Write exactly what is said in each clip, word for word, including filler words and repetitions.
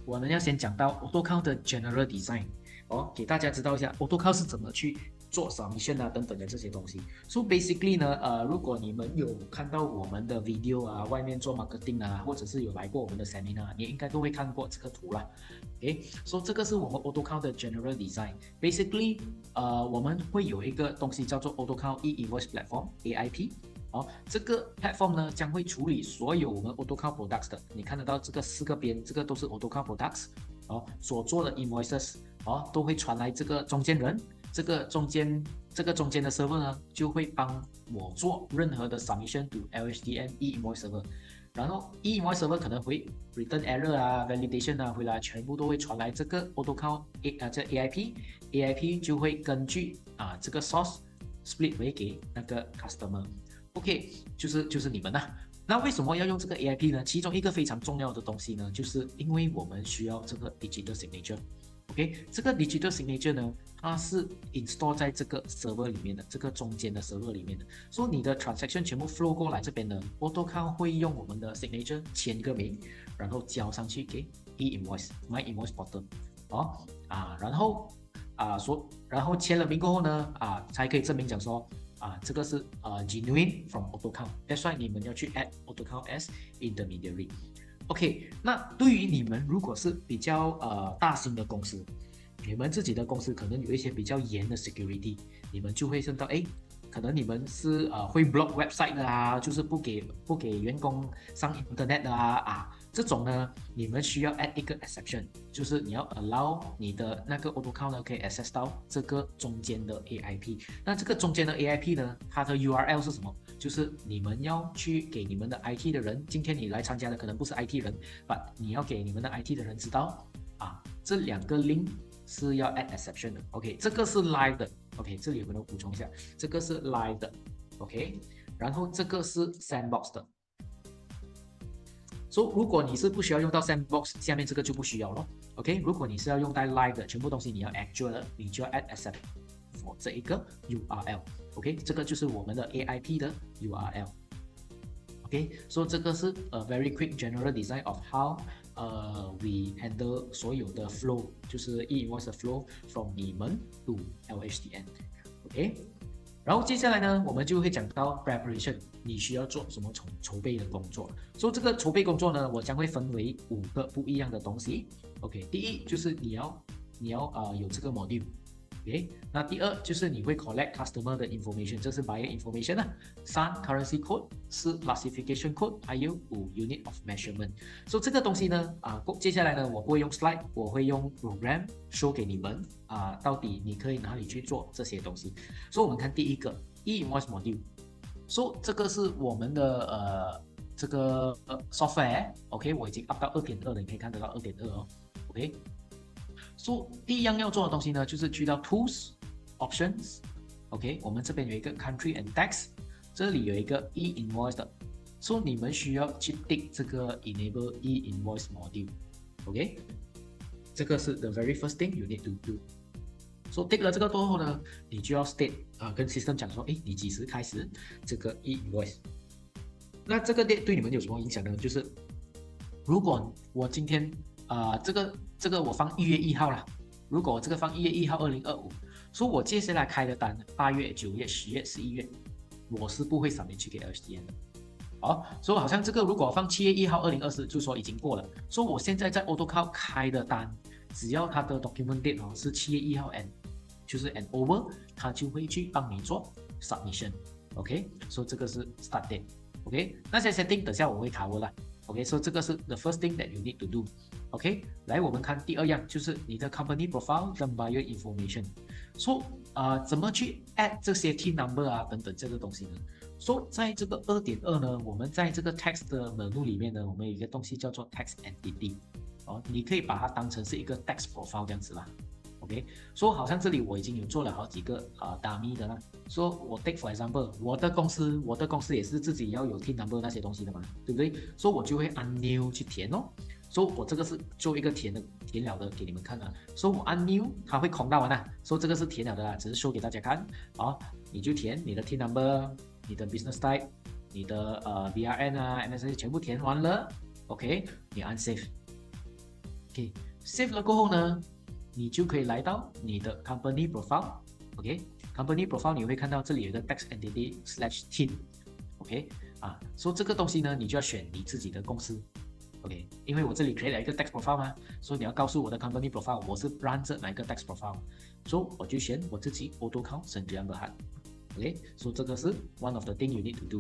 我们要先讲到 AutoCount 的 General Design 哦，给大家知道一下 AutoCount 是怎么去做 submission 啊等等的这些东西。So basically 呢，呃，如果你们有看到我们的 video 啊，外面做 marketing 啊，或者是有来过我们的 seminar， 你应该都会看过这个图啦。OK，so 这个是我们 AutoCount 的 General Design。Basically， 呃，我们会有一个东西叫做 AutoCount e-invoice platform（A I P）。哦，这个 platform 呢将会处理所有我们 AutoCount products 的，你看得到这个四个边，这个都是 AutoCount products 哦，所做的 invoices 哦，都会传来这个中间人，这个中间这个中间的 server 呢就会帮我做任何的 submission to L H D N e-invoice server， 然后 e-invoice server 可能会 return error 啊 validation 啊回来，全部都会传来这个 AutoCount A 啊这 A I P，A I P 就会根据啊这个 source split 回给那个 customer。OK， 就是就是你们呐、啊。那为什么要用这个 A I P 呢？其中一个非常重要的东西呢，就是因为我们需要这个 digital signature。OK， 这个 digital signature 呢，它是 install 在这个 server 里面的，这个中间的 server 里面的。所以你的 transaction 全部 flow 过来这边呢 ，AutoCount 会用我们的 signature 签个名，然后交上去给 e-invoice my invoice portal。哦啊，然后啊说，然后签了名过后呢，啊才可以证明讲说。啊，这个是呃 genuine from AutoCount，that's why 你们要去 add AutoCount as intermediary。OK， 那对于你们如果是比较呃大型的公司，你们自己的公司可能有一些比较严的 security， 你们就会想到，哎，可能你们是呃会 block website 的啊，就是不给不给员工上 internet 的啊啊。这种呢，你们需要 add 一个 exception， 就是你要 allow 你的那个 AutoCount 呢可以 access 到这个中间的 A I P。那这个中间的 A I P 呢，它的 U R L 是什么？就是你们要去给你们的 I T 的人，今天你来参加的可能不是 I T 人 ，but 你要给你们的 I T 的人知道啊，这两个 link 是要 add exception 的。OK， 这个是 live 的。OK， 这里有没有补充一下？这个是 live 的。OK， 然后这个是 sandbox 的。所以如果你是不需要用到 sandbox， 下面这个就不需要了。OK， 如果你是要用到 live 的，全部东西你要 actual 的，你就要 add exception for 这一个 U R L。OK， 这个就是我们的 A I P 的 U R L。OK， 所以这个是 a very quick general design of how 呃 we handle 所有的 flow， 就是 e-invoice flow from 你们 to L H D N。OK。然后接下来呢，我们就会讲到 preparation， 你需要做什么筹筹备的工作。所以这个筹备工作呢，我将会分为五个不一样的东西。OK， 第一就是你要你要呃有这个 module。OK， 那第二就是你会 collect customer 的 information， 这是 buyer information 啊。三 currency code， 四 classification code， 还有五 unit of measurement。所以这个东西呢，啊，接下来呢，我不会用 slide， 我会用 program show 给你们啊，到底你可以哪里去做这些东西。所以我们看第一个 e-invoice module。所以这个是我们的呃这个呃 software。OK， 我已经 up 到 二点二 了，你可以看得到 二点二 哦。OK。所以第一样要做的东西呢，就是去到 Tools Options。OK， 我们这边有一个 Country and Tax， 这里有一个 e-invoice 的，所以你们需要去 tick 这个 Enable e-invoice module。OK， 这个是 the very first thing you need to do。所以 tick 了这个过后呢，你就要 state 啊、呃，跟 system 讲说，哎，你几时开始这个 e-invoice？ 那这个 date 对你们有什么影响呢？就是如果我今天啊、呃，这个这个我放一月一号啦。如果我这个放一月一号二零二五，所以我接下来开的单，八月、九月、十月、十一月，我是不会submit去给 L H D N 的。好，所以好像这个如果放七月一号二零二四，就说已经过了。所以我现在在 AutoCount 开的单，只要它的 document date 哦是七月一号 and 就是 and over， 它就会去帮你做 submission。OK， 所以这个是 start date。OK， 那些 setting 等下我会 cover 啦。OK， 所以这个是 the first thing that you need to do。OK， 来我们看第二样，就是你的 company profile 跟 buyer information。说、so, 啊、呃，怎么去 add 这些 team number 啊等等这个东西呢？说、so, 在这个 二点二 呢，我们在这个 tax 的 menu 里面呢，我们有一个东西叫做 tax entity。哦，你可以把它当成是一个 tax profile 这样子啦。OK， 说、so, 好像这里我已经有做了好几个啊 dummy 的啦。说、so, 我 take for example， 我的公司，我的公司也是自己要有 team number 那些东西的嘛，对不对？所、so, 以我就会按 new 去填哦。所、so, 以我这个是做一个填的填了的给你们看啊。所、so, 以我按 new 它会空到完啊。所、so, 以这个是填了的啦，只是 show 给大家看。好，你就填你的 team number， 你的 business type， 你的呃 B R N 啊 M S A 全部填完了。OK， 你按 save。OK， OK，save 了过后呢，你就可以来到你的 company profile，OK，company profile 你会看到这里有一个 tax entity slash team，OK，啊，所以这个东西呢，你就要选你自己的公司。OK， 因为我这里 create 了一个 tax profile 嘛，所以你要告诉我的 company profile 我是 run 着哪一个 tax profile， 所以我就选我自己 auto count Sdn Berhad。OK， 所以这个是 one of the thing you need to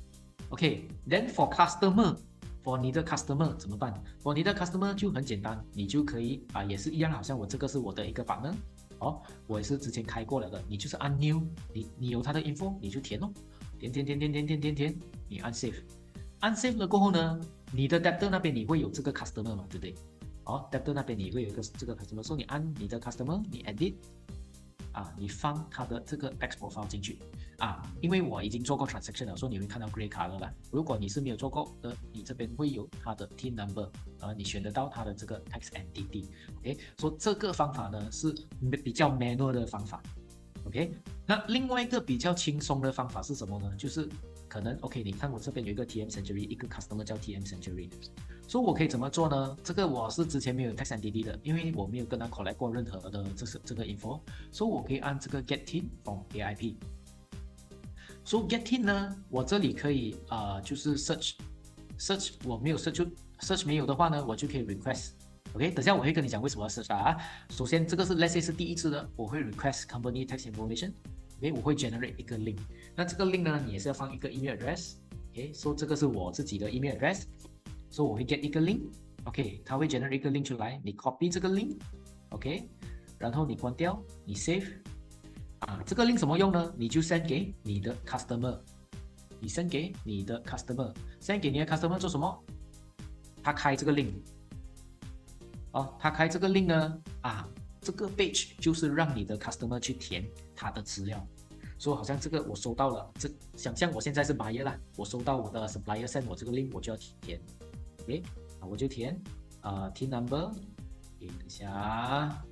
do。OK，then for customer，for 你的 customer 怎么办 ？for 你的 customer 就很简单，你就可以啊，也是一样，好像我这个是我的一个 partner，哦，我也是之前开过了的，你就是按 new， 你你有他的 info 你就填哦，填填填填填填填填，你按 save， 按 save 了过后呢？你的 debtor 那边你会有这个 customer 嘛，对不对？哦 ，debtor 那边你会有一个这个 customer， 所以你按你的 customer， 你 edit， 啊，你放他的这个 tax profile 进去，啊，因为我已经做过 transaction 了，所以你会看到 grey color 了。如果你是没有做过的，你这边会有他的 T I N number， 呃，你选得到他的这个 tax entity，OK， 所以这个方法呢是比较 manual 的方法 ，OK。那另外一个比较轻松的方法是什么呢？就是可能 OK， 你看我这边有一个 T M Century， 一个 customer 叫 T M Century， 所以我可以怎么做呢？这个我是之前没有 tax entity 的，因为我没有跟他 collect 过任何的这是这个 info， 所以我可以按这个 get team from A I P。所以 get team 呢，我这里可以呃就是 search search 我没有 search search 没有的话呢，我就可以 request。OK， 等下我会跟你讲为什么要 search 啊。首先这个是 let's say 是第一次的，我会 request company tax information。OK， 我会 generate 一个 link， 那这个 link 呢，你也是要放一个 email address。OK， 所以这个是我自己的 email address， 所以我会 get 一个 link。OK， 它会 generate 一个 link 出来，你 copy 这个 link。OK， 然后你关掉，你 save。啊，这个 link 什么用呢？你就 send 给你的 customer， 你 send 给你的 customer，send 给你的 customer 做什么？他开这个 link， 哦，他开这个 link 呢，啊。这个 page 就是让你的 customer 去填他的资料，所以好像这个我收到了，这想象我现在是 buyer 啦，我收到我的 supplier send 我这个 link， 我就要填 ，OK， 我就填呃 T I N number， 等一下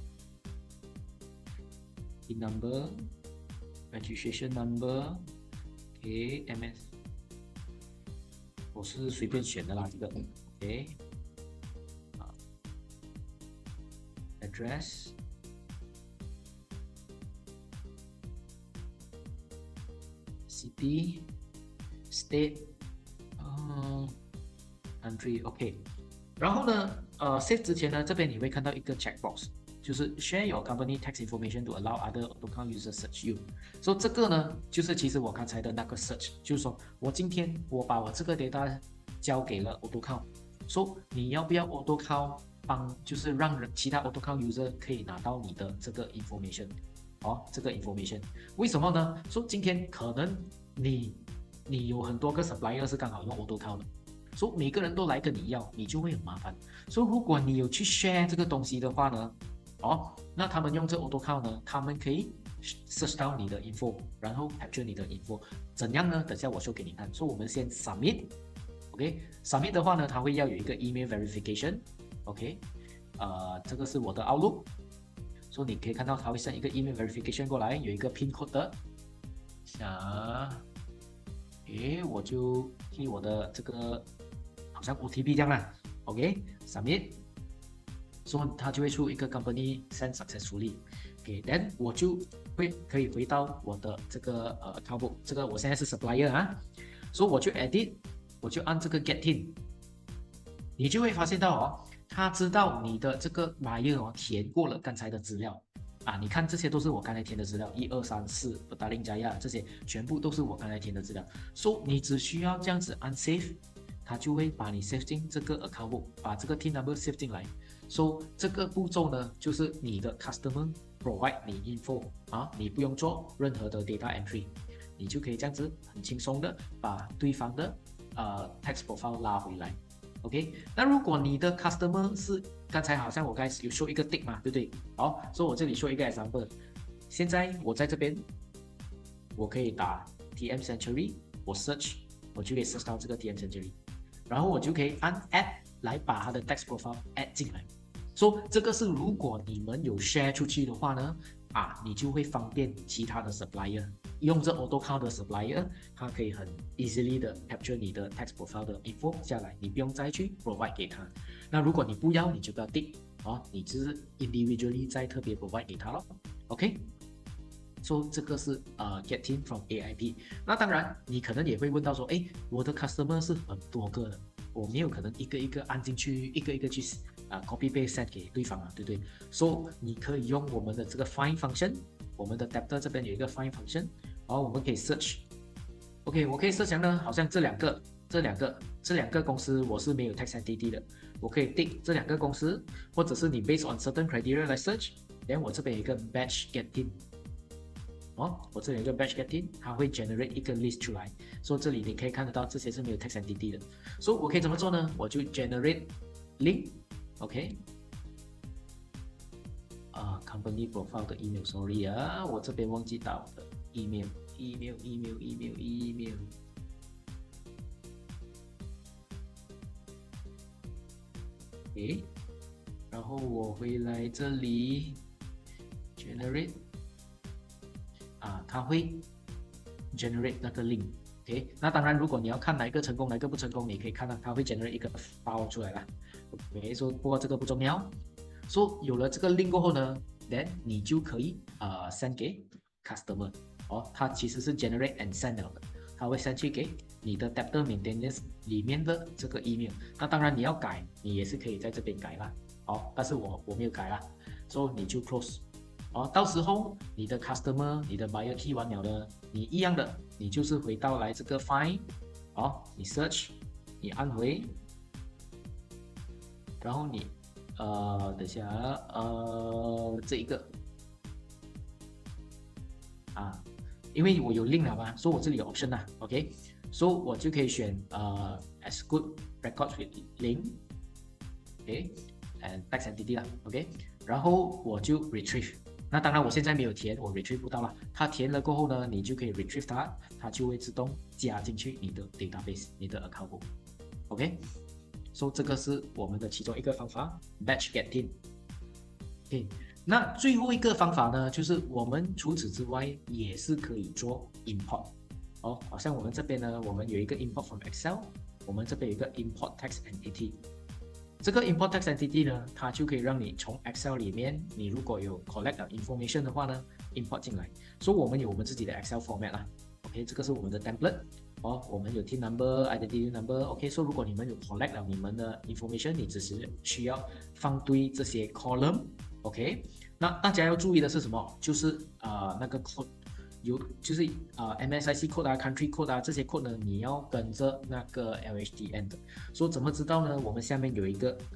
T I N number registration number，OK M S， 我是随便选的啦，这个 OK。address， city， state， 呃 country，OK。然后呢，呃 ，save 之前呢，这边你会看到一个 checkbox， 就是 share your company tax information to allow other AutoCount users search you。所以这个呢，就是其实我刚才的那个 search， 就是说我今天我把我这个 data 交给了 AutoCount， 说你要不要 AutoCount？帮就是让人其他 AutoCount user 可以拿到你的这个 information， 哦，这个 information 为什么呢？说、so, 今天可能你你有很多个 supplier 是刚好用 AutoCount 的，所、so, 以每个人都来跟你要，你就会很麻烦。所、so, 以如果你有去 share 这个东西的话呢，哦，那他们用这 AutoCount 呢，他们可以 search 到你的 info， 然后 capture 你的 info， 怎样呢？等下我 show 给你看。所、so, 以我们先 submit。OK，submit、okay? 的话呢，它会要有一个 email verification。OK， 呃，这个是我的 Outlook， 所以你可以看到它会send一个 email verification 过来，有一个 pin code 的。啊，诶，我就替我的这个好像 O T P 这样啦。OK，submit， 所以它就会出一个 company send successfully。OK，then 我就会可以回到我的这个呃 account book， 这个我现在是 supplier 啊，所以我就 edit， 我就按这个 get in， 你就会发现到哦。他知道你的这个 buyer 哦填过了刚才的资料啊，你看这些都是我刚才填的资料，一二三四不达令加亚这些全部都是我刚才填的资料，所、so, 以你只需要这样子按 save， 它就会把你 save 进这个 account book， 把这个 T I N number save 进来，所、so, 以这个步骤呢就是你的 customer provide 你 info 啊，你不用做任何的 data entry， 你就可以这样子很轻松的把对方的呃 tax profile 拉回来。OK， 那如果你的 customer 是刚才好像我刚才有 show 一个 tick 嘛，对不对？好，所以我这里 show 一个 example。现在我在这边，我可以打 T M Century， 我 search， 我就可以 search 到这个 T M Century， 然后我就可以按 add 来把它的 tax profile add 进来。所以这个是如果你们有 share 出去的话呢，啊，你就会方便其他的 supplier。 用这 AutoCount 的 supplier， 它可以很 easily 的 capture 你的 tax profile 的 info 下来，你不用再去 provide 给他。那如果你不要，你就不要 tick 哦，你只是 individually 再特别 provide 给他咯 ，OK？ 所以这个是呃 getting from A I P。那当然，你可能也会问到说，哎，我的 customer 是很多个的，我没有可能一个一个按进去，一个一个去啊、呃、copy paste send 给对方啊，对不对？所以你可以用我们的这个 find function， 我们的 debtor 这边有一个 find function， 然后我们可以 search。OK， 我可以设想呢，好像这两个、这两个、这两个公司我是没有 tax entity 的，我可以 tick 这两个公司，或者是你 based on certain criteria 来 search， 然后我这边有一个 batch getting。哦，我这里有一个 batch getting， 它会 generate 一个 list 出来，所以这里你可以看得到这些是没有 tax entity 的，所以我可以怎么做呢？我就 generate link，OK， 啊、uh, ，company profile 的 email，sorry 啊，我这边忘记到的 email，email，email，email，email， 诶，然后我回来这里 generate。啊，它会 generate 那个 link，OK， 那当然，如果你要看哪一个成功，哪一个不成功，你可以看到它会 generate 一个 file 出来啦。OK， 说不过这个不重要。说有了这个 link 过后呢 ，then 你就可以呃 send 给 customer， 哦，它其实是 generate and send 了的，它会 send 去给你的 debtor maintenance 里面的这个 email。那当然你要改，你也是可以在这边改啦，哦，但是我我没有改啦，所以你就 close。哦，到时候你的 customer、你的 buyer key 完了呢，你一样的，你就是回到来这个 find， 哦，你 search， 你按回，然后你呃，等一下呃，这一个啊，因为我有 link 了嘛，所以我这里有 option 啦 ，OK， 所以我就可以选呃 as good records with link，OK，and tax entity 啦 ，OK， 然后我就 retrieve。那当然，我现在没有填，我 retrieve 不到了。它填了过后呢，你就可以 retrieve 它，它就会自动加进去你的 database， 你的 account book。OK， 所以这个是我们的其中一个方法 ，batch getting。OK， 那最后一个方法呢，就是我们除此之外也是可以做 import。哦，好像我们这边呢，我们有一个 import from Excel， 我们这边有一个 import tax entity。这个 import tax entity 呢，它就可以让你从 Excel 里面，你如果有 collect information 的话呢 ，import 进来。所以我们有我们自己的 Excel format 啦。OK， 这个是我们的 template。哦，我们有 team number、identity number。OK， 所以如果你们有 collect 了你们的 information， 你只是需要放对这些 column。OK， 那大家要注意的是什么？就是呃那个 code。有就是呃 M S I C code 啊 country code 啊这些 code 呢，你要跟着那个 L H D N 的。所以怎么知道呢？我们下面有一个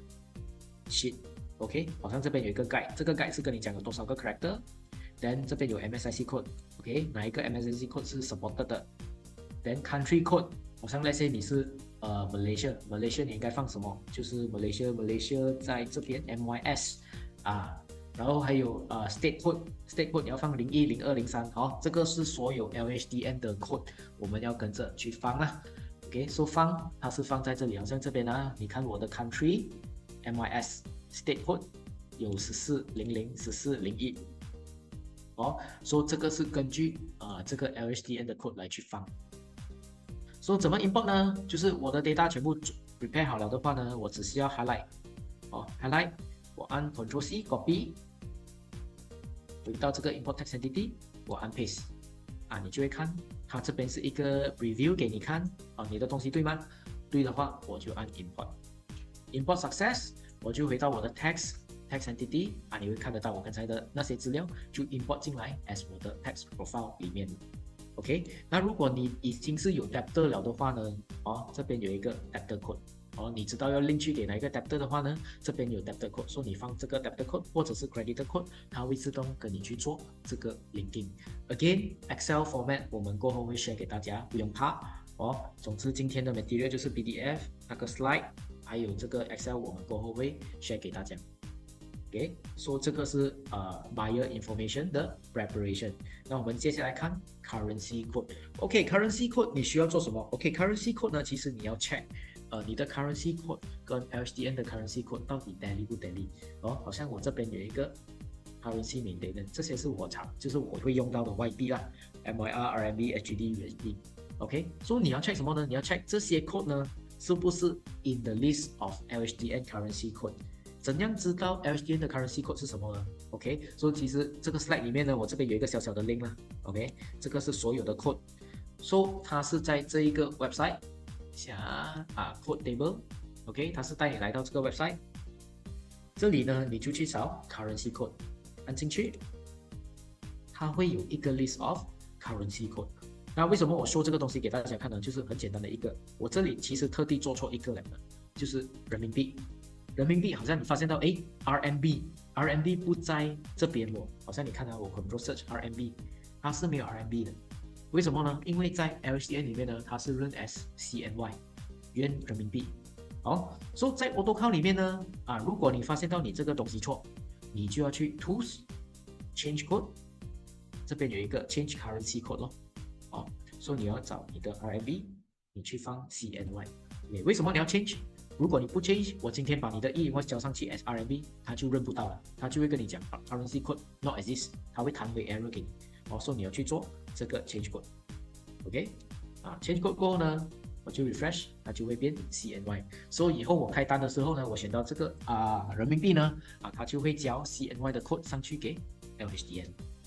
sheet，OK， 好像这边有一个 guide， 这个 guide 是跟你讲有多少个 character，then 这边有 M S I C code，OK， 哪一个 M S I C code 是 supported 的 ，then country code， 好像那些你是呃 Malaysia，Malaysia 你应该放什么？就是 Malaysia Malaysia 在这边 M Y S 啊。然后还有呃 state code，state code 你要放零一、零二、零三，好，这个是所有 L H D N 的 code， 我们要跟着去放啦。OK， so 放它是放在这里，好像这边啊，你看我的 country M Y S state code 有十四零零、十四零一，哦，所以这个是根据呃这个 L H D N 的 code 来去放。所以怎么 import 呢？就是我的 data 全部 prepare 好了的话呢，我只需要 highlight， 哦 highlight， 我按 Ctrl C copy。回到这个 import tax entity， 我按 paste， 啊，你就会看它这边是一个 review 给你看，啊，你的东西对吗？对的话，我就按 import，import success， 我就回到我的 tax tax entity， 啊，你会看得到我刚才的那些资料就 import 进来 as 我的 tax profile 里面。OK， 那如果你已经是有 debtor 了的话呢，哦，这边有一个 debtor code。哦，你知道要 link 去给哪一个 debtor 的话呢？这边有 debtor code， 所以你放这个 debtor code 或者是 creditor code， 它会自动跟你去做这个 linking。Again，Excel format 我们过后会 share 给大家，不用怕哦。总之今天的 material 就是 P D F 那个 slide， 还有这个 Excel 我们过后会 share 给大家。OK， 所以这个是呃 buyer information 的 preparation。那我们接下来看 currency code。OK，currency code 你需要做什么 ？OK，currency code 呢，其实你要 check。呃，你的 currency code 跟 L H D N 的 currency code 到底 tally 不 tally？ 哦，好像我这边有一个 currency maintenance，这些是我常就是我会用到的外币啦 ，M Y R、R M B、H K D、U S D。OK， 所以你要 check 什么呢？你要 check 这些 code 呢是不是 in the list of L H D N currency code？ 怎样知道 L H D N 的 currency code 是什么呢 ？OK， 所以其实这个 slide 里面呢，我这边有一个小小的 link 啦。OK， 这个是所有的 code， 所以它是在这一个 website 下啊 code table。OK， 它是带你来到这个 website， 这里呢你就去找 currency code， 按进去，它会有一个 list of currency code。那为什么我说这个东西给大家看呢？就是很简单的一个，我这里其实特地做错一个了的，就是人民币。人民币好像你发现到，哎 ，R M B，R M B 不在这边哦，好像你看到我 Control Search R M B， 它是没有 R M B 的。为什么呢？因为在 L H D N 里面呢，它是认 as C N Y， 元人民币。好，所以在 AutoCount 里面呢，啊，如果你发现到你这个东西错，你就要去 Tools Change Code， 这边有一个 Change Currency Code 咯。哦，所以你要找你的 R M B， 你去放 C N Y。为什么你要 change？ 如果你不 change， 我今天把你的 E 我交上去 as R M B， 它就认不到了，它就会跟你讲 currency code not exist， 它会弹回 error 给你。哦，所以你要去做这个 change code。OK， 啊 ，change code 过后呢，我就 refresh， 它就会变 C N Y。所以以后我开单的时候呢，我选到这个啊人民币呢，啊，它就会交 C N Y 的 code 上去给 L H D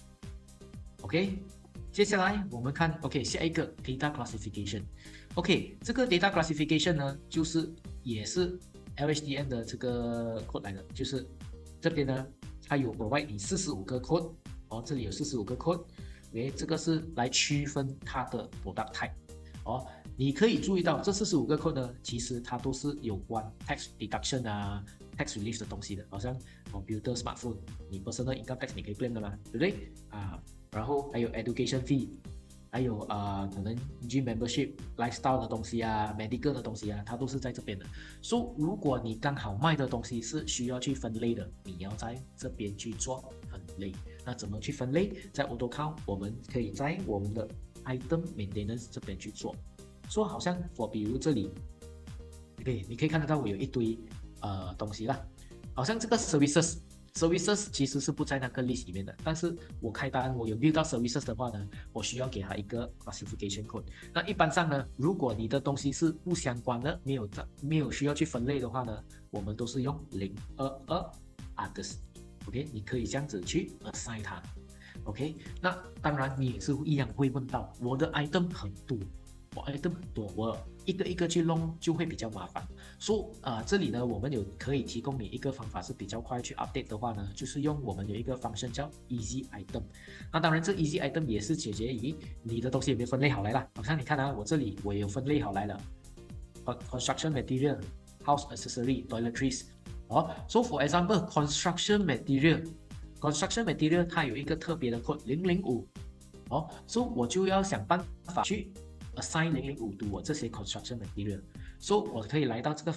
N。OK。接下来我们看 ，OK， 下一个 data classification。OK， 这个 data classification 呢，就是也是 L H D N 的这个 code 来的，就是这边呢，它有 provide 你四十五个 code， 哦，这里有四十五个 code，OK， 这个是来区分它的 product type， 哦，你可以注意到这四十五个 code 呢，其实它都是有关 tax deduction 啊、tax relief 的东西的，好像 computer smartphone， 你 personal income tax 你可以 claim 的嘛，对不对？啊。然后还有 education fee， 还有啊、呃、可能 gym membership、lifestyle 的东西啊、medical 的东西啊，它都是在这边的。所以如果你刚好卖的东西是需要去分类的，你要在这边去做分类。那怎么去分类？在 AutoCount 我们可以在我们的 item maintenance 这边去做。说好像我比如这里，对，你可以看得到我有一堆呃东西啦，好像这个 services。Services 其实是不在那个 list 里面的，但是我开单我有 build 到 services 的话呢，我需要给它一个 classification code。那一般上呢，如果你的东西是不相关的，没有没有需要去分类的话呢，我们都是用零二二 others。OK， 你可以这样子去 assign 它。OK， 那当然你也是一样会问到，我的 item 很多，我 item 很多，我一个一个去弄就会比较麻烦。所以啊、呃，这里呢，我们有可以提供你一个方法是比较快去 update 的话呢，就是用我们有一个 function 叫 easy item。那当然，这 easy item 也是解决于你的东西有没有分类好来啦。好像你看啊，我这里我也有分类好来了 ，construction material、house accessory、toiletries。哦 ，so for example construction material，construction material 它有一个特别的 code 零零五。哦，所以我就要想办法去 assign 零零五 to 我这些 construction material。所以我可以来到这个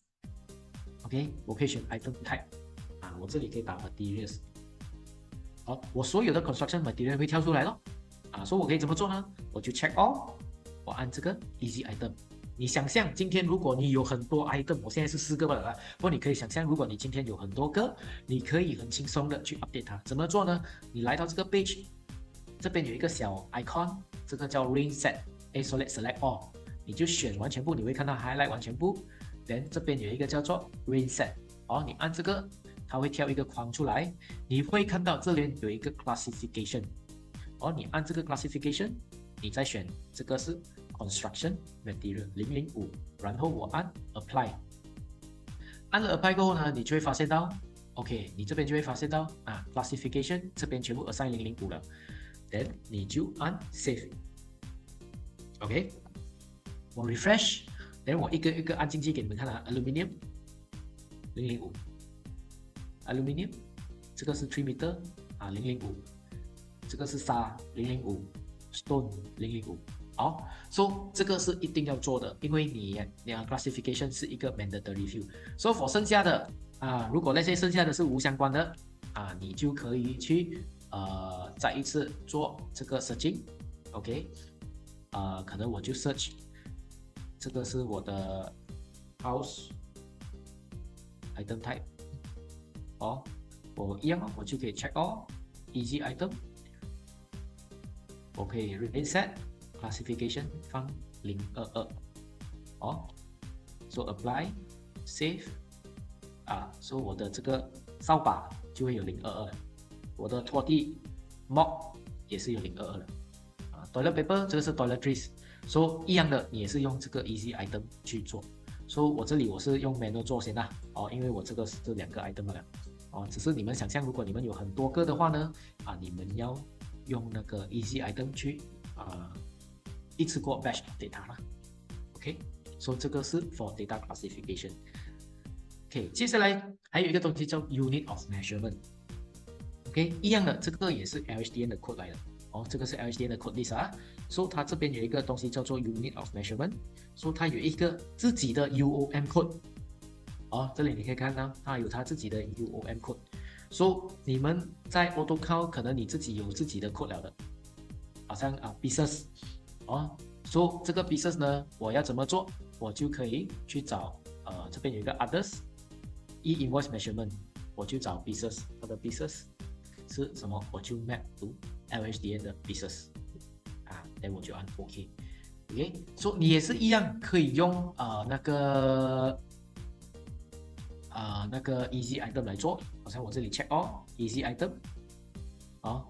find，OK， 我可以选 item type， 啊，我这里可以打 materials， 好，我所有的 construction material 会跳出来咯，啊，所以我可以怎么做呢？我就 check all， 我按这个 easy item。你想象今天如果你有很多 item， 我现在是四个罢了，不过你可以想象，如果你今天有很多个，你可以很轻松的去 update 它。怎么做呢？你来到这个 page， 这边有一个小 icon， 这个叫 ring set，A select select all。你就选完全部，你会看到 highlight 完全部， then 这边有一个叫做 ring set， 哦，你按这个，它会跳一个框出来，你会看到这边有一个 classification， 哦，你按这个 classification， 你再选这个是 construction material 零零五，然后我按 apply， 按了 apply 过后呢，你就会发现到 ，OK， 你这边就会发现到啊 classification 这边全部 assign 零零五了 ，then 你就按 save，OK。我 refresh， 然后我一个一个按进去给你们看啊 ，aluminium 零零五 ，aluminium 这个是 three meter 啊零零五，这个是沙零零五 ，stone 零零五，好，所以这个是一定要做的，因为你你 classification 是一个 mandatory field， 所以 for 剩下的啊，如果那些剩下的是无相关的啊，你就可以去呃再一次做这个 searching，OK， 呃，可能我就 search。这个是我的 house item type， 哦， 我一样哦，我就可以 check all easy item， 我可以 reset classification 放零二二，哦 ，so apply save 啊，所以我的这个扫把就会有零二二，我的拖地 mop 也是有零二二的，啊 ，toilet paper 这个是 toiletries， so 一样的，你也是用这个 easy item 去做。所、so, 以我这里我是用 manual 做先啦，哦，因为我这个是两个 item 了，哦，只是你们想象，如果你们有很多个的话呢，啊，你们要用那个 easy item 去啊一次过 batch data 啦 ，OK， 所、so, 以这个是 for data classification。OK， 接下来还有一个东西叫 unit of measurement，OK， 一样的，这个也是 L H D N 的 code 来的。哦，这个是 L H D N 的 code list 啊，所、so, 以它这边有一个东西叫做 unit of measurement， 所、so, 以它有一个自己的 U O M code。哦，这里你可以看到它有它自己的 U O M code。所、so, 以你们在 AutoCAD 可能你自己有自己的 code 了的，好像啊 pieces， 哦，所、so, 这个 pieces 呢，我要怎么做？我就可以去找呃这边有一个 others e-invoice measurement， 我就找 pieces， 它的 pieces 是什么？我就 map to L H D N 的 pieces 啊，那我就按 OK。OK， 所、so, 以你也是一样可以用呃那个呃那个 easy item 来做，好像我这里 check all easy item， 哦，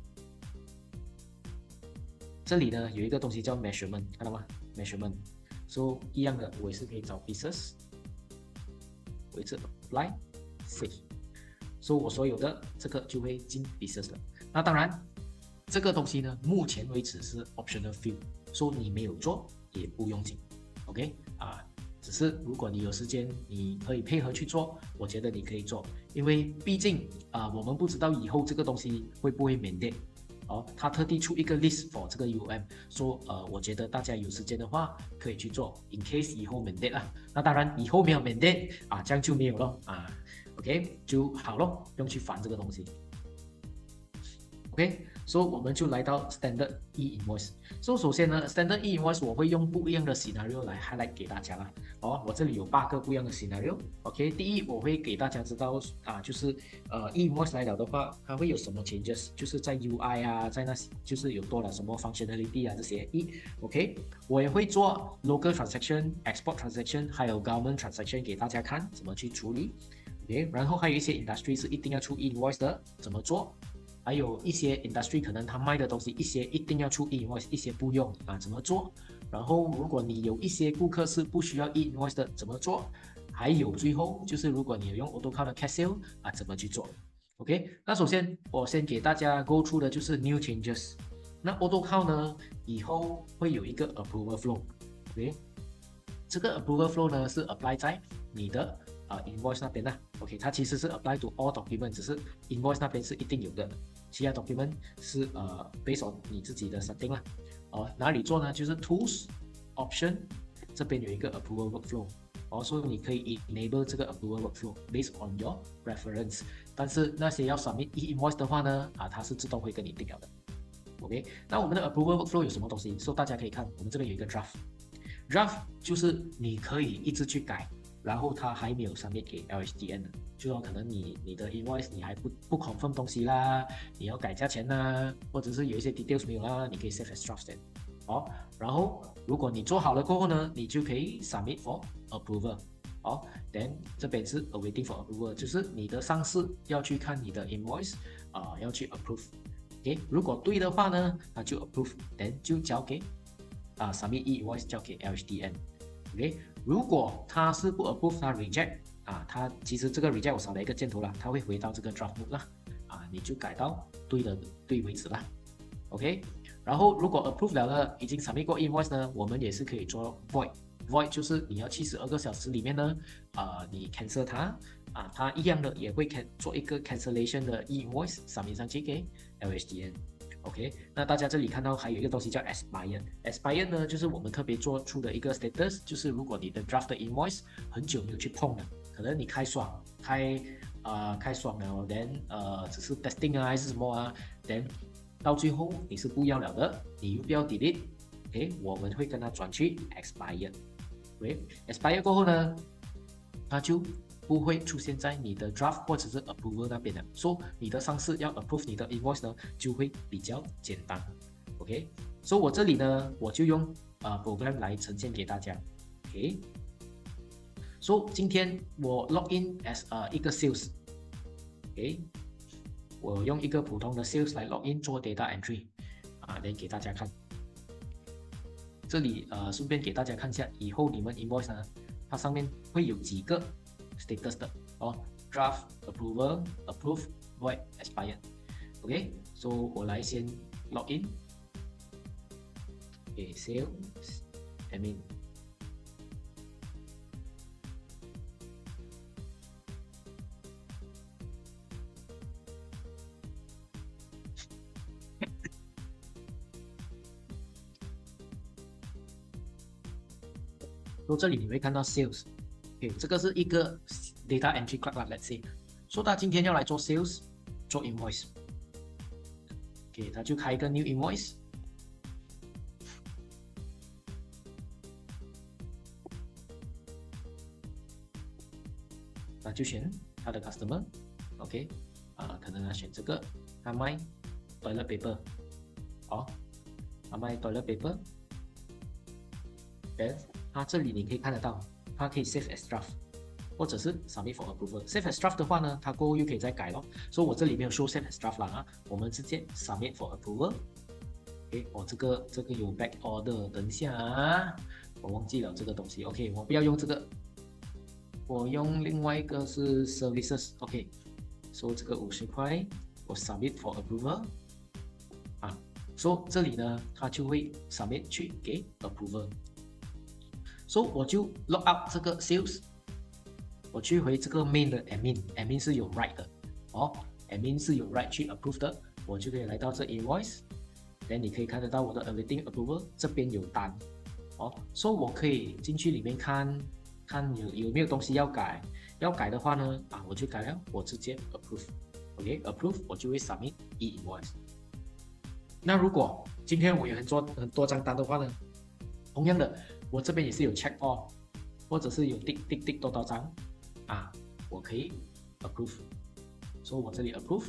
这里呢有一个东西叫 measurement， 看到吗 ？measurement， 所、so, 以一样的，我也是可以找 pieces， 我一次 apply save， 所、so, 以我所有的这个就会进 pieces 了。那当然。这个东西呢，目前为止是 optional field， 说、so, 你没有做也不用紧 ，OK 啊，只是如果你有时间，你可以配合去做，我觉得你可以做，因为毕竟啊，我们不知道以后这个东西会不会 mandate， 哦，他特地出一个 list for 这个 U M， 说呃，我觉得大家有时间的话可以去做 ，in case 以后 mandate 啦，那当然以后没有 mandate 啊，这样就没有了啊 ，OK 就好咯，不用去烦这个东西。OK， 所、so, 以我们就来到 Standard e-invoice。所、so, 以首先呢 ，Standard e-invoice 我会用不一样的 scenario 来 highlight 给大家啦。哦，我这里有八个不一样的 scenario。OK， 第一，我会给大家知道啊，就是呃 e-invoice 来了的话，它会有什么 changes， 就是在 U I 啊，在那些就是有多了什么 functionality 啊这些。一 ，OK， 我也会做 local transaction、export transaction， 还有 government transaction 给大家看怎么去处理。OK， 然后还有一些 industry 是一定要出 e-invoice 的，怎么做？还有一些 industry 可能他卖的东西，一些一定要出 e-invoice， 一些不用啊，怎么做？然后如果你有一些顾客是不需要 e-invoice 的，怎么做？还有最后就是如果你有用 AutoCAD 的 cash sale 啊，怎么去做 ？OK， 那首先我先给大家 go through 的就是 new changes。那 AutoCAD 呢，以后会有一个 approval flow。OK， 这个 approval flow 呢是 apply 在你的呃 invoice 那边啦。OK， 它其实是 apply to all document， 只是 invoice 那边是一定有的。其他 document 是呃 based on 你自己的 setting 啦，哦，哪里做呢？就是 Tools Option 这边有一个 Approval Workflow， 哦，所以你可以 enable 这个 Approval Workflow based on your reference， 但是那些要 submit e-invoice 的话呢，啊，它是自动会跟你定了的。OK， 那我们的 Approval Workflow 有什么东西？所以大家可以看，我们这边有一个 Draft，Draft 就是你可以一直去改。然后它还没有 submit 给 L H D N 的，就说可能你你的 invoice 你还不不 confirm 东西啦，你要改价钱啦，或者是有一些 details 没有啦，你可以 save as draft 先，哦，然后如果你做好了过后呢，你就可以 submit for approval， 哦 ，then 这边是 awaiting for approval， 就是你的上司要去看你的 invoice 啊、呃，要去 approve，OK， 如果对的话呢，那就 approve，then 就交给啊、呃、submit e-invoice 交给 L H D N。OK， 如果他是不 approve， 他 reject 啊，他其实这个 reject 我少了一个箭头啦，他会回到这个 draft mode 啦，啊，你就改到对的对为止啦 ，OK。然后如果 approve 了了，已经 submit 过 invoice 呢，我们也是可以做 void，void 就是你要七十二个小时里面呢，啊，你 cancel 它，啊，它一样的也会 can 做一个 cancellation 的 invoice submit 上去给 L H D N。OK， 那大家这里看到还有一个东西叫 expire，expire 呢就是我们特别做出的一个 status， 就是如果你的 draft 的 invoice 很久没有去碰了，可能你开爽开啊、呃、开爽了 ，then 呃只是 testing 啊还是什么啊 ，then 到最后你是不要了的，你又不要 delete，OK， 我们会跟它转去 expire，OK，expire 过后呢，它就不会出现在你的 draft 或者是 approval 那边的，所以你的上司要 approve 你的 invoice 呢，就会比较简单。OK， 所以我这里呢，我就用呃 program 来呈现给大家。OK， 所以今天我 log in as 呃一个 sales。OK， 我用一个普通的 sales 来 log in 做 data entry 啊，来给大家看。这里呃顺便给大家看一下，以后你们 invoice 呢，它上面会有几个 status 的哦 ，draft approval approve void expired。OK， 所以我来先 log in， 给 sales admin。所以这里你会看到 sales，OK， 这个是一个 data entry clerk 啦 ，let's say， 说他今天要来做 sales， 做 invoice，OK， 他就开一个 new invoice， 那就选他的 customer，OK， 啊，可能他选这个，他卖 toilet paper， 哦，他卖 toilet paper， then 它这里你可以看得到，它可以 save as draft， 或者是 submit for approval。save as draft 的话呢，它过后又可以再改咯。所以我这里没有 show save as draft 啦啊，我们直接 submit for approval。OK， 我、哦、这个这个有 back order， 等一下啊，我忘记了这个东西。OK， 我不要用这个，我用另外一个是 services。OK， 所以这个五十块，我 submit for approval。啊，所以这里呢，它就会 submit 去给 approval。所以我就 log out 这个 sales， 我去回这个 main 的 admin，admin 是有 right 的哦 ，admin 是有 right 去 approve 的，我就可以来到这 invoice，then 你可以看得到我的 everything approval 这边有单哦，所以我可以进去里面看看有有没有东西要改，要改的话呢啊我就改了，我直接 approve，OK approve 我就会 submit e invoice。那如果今天我有很多很多张单的话呢，同样的。我这边也是有 check all， 或者是有 tick tick tick 多少张啊，我可以 approve， 所以我这里 approve，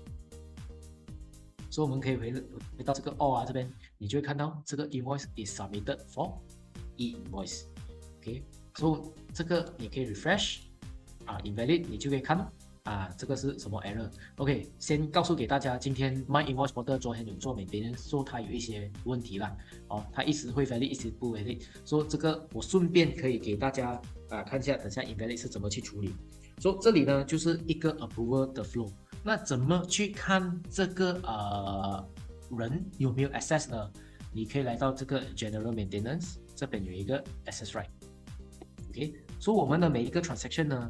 所以我们可以回回到这个 all 啊这边，你就会看到这个 invoice is submitted for e invoice，OK， 所以这个你可以 refresh 啊 invalid 你就可以看啊这个是什么 error。OK， 先告诉给大家，今天 My Invoice Portal 昨天有做maintenance，说它有一些问题啦，哦，它一时会 valid， 一时不 valid， 说这个我顺便可以给大家啊看一下，等下 invalid 是怎么去处理。所以这里呢就是一个 approval 的 flow， 那怎么去看这个呃人有没有 access 呢？你可以来到这个 General Maintenance 这边有一个 access right，OK， 所以我们的每一个 transaction 呢。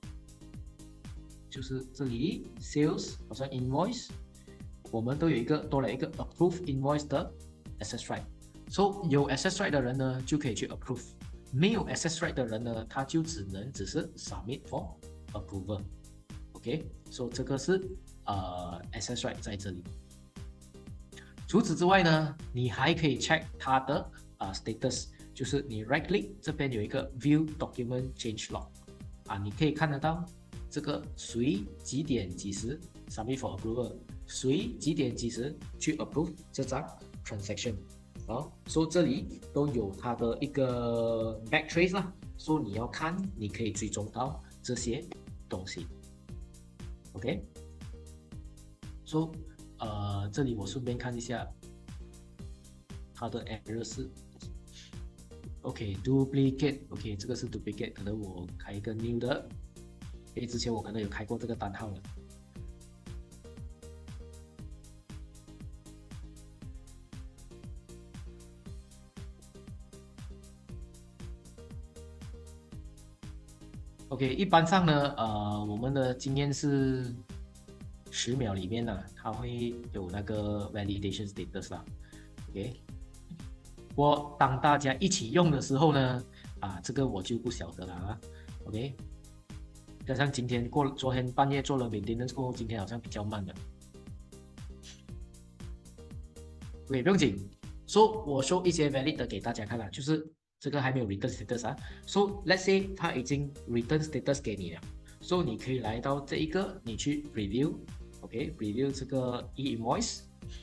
就是这里 sales 好像 invoice， 我们都有一个多了一个 approve invoice 的 access right， 所以有 access right 的人呢就可以去 approve， 没有 access right 的人呢他就只能只是 submit for approval。OK， 所以这个是呃 access right 在这里。除此之外呢，你还可以 check 它的呃 status， 就是你 right click 这边有一个 view document change log 啊，你可以看得到。这个谁几点几时 submit for approval， 谁几点几时去 approve 这张 transaction， 好，所以这里都有它的一个 backtrace 啦，所以你要看，你可以追踪到这些东西 ，OK， 所以呃，这里我顺便看一下它的 error 是 OK duplicate， OK 这个是 duplicate， 可能我开一个 new 的。因为之前我可能有开过这个单号了。OK， 一般上呢，呃，我们的经验是十秒里面呢，它会有那个 validation status 啦。OK， 我当大家一起用的时候呢，啊，这个我就不晓得了啊。OK。加上今天过昨天半夜做了 maintenance 过后，今天好像比较慢了。OK， 不用紧，所、so, 以我 show 一些 valid 的给大家看了，就是这个还没有 return status 啊。So let's say 它已经 return status 给你了所以你可以来到这一个，你去 review，OK，review、okay? 这个 e-invoice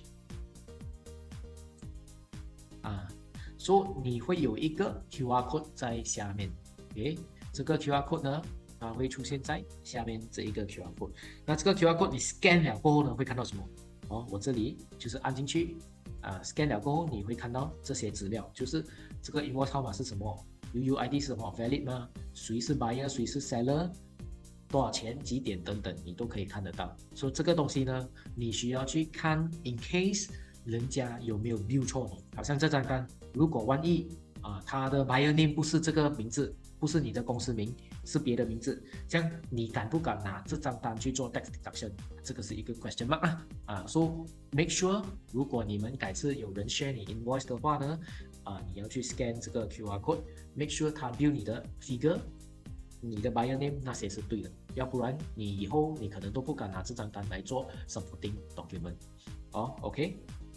啊，所以你会有一个 Q R code 在下面，OK，这个 Q R code 呢，它会出现在下面这一个 Q R code。那这个 Q R code 你 scan 了过后呢，会看到什么？哦，我这里就是按进去啊 ，scan 了过后你会看到这些资料，就是这个 invoice 号码是什么 ，U U I D 是什么 ，valid 吗？谁是 buyer，谁是 seller， 多少钱、几点等等，你都可以看得到。所以这个东西呢，你需要去看 ，in case 人家有没有 bill 错你。好像这张单，如果万一啊，他的 buyer name 不是这个名字，不是你的公司名，是别的名字，这样你敢不敢拿这张单去做 tax deduction？这个是一个 question mark 啊。啊，so make sure 如果你们改次有人 share 你 invoice 的话呢，啊，你要去 scan 这个 Q R code，make sure 他 bill 你的 figure，你的 buyer name 那些是对的，要不然你以后你可能都不敢拿这张单来做 supporting document。哦 ，OK。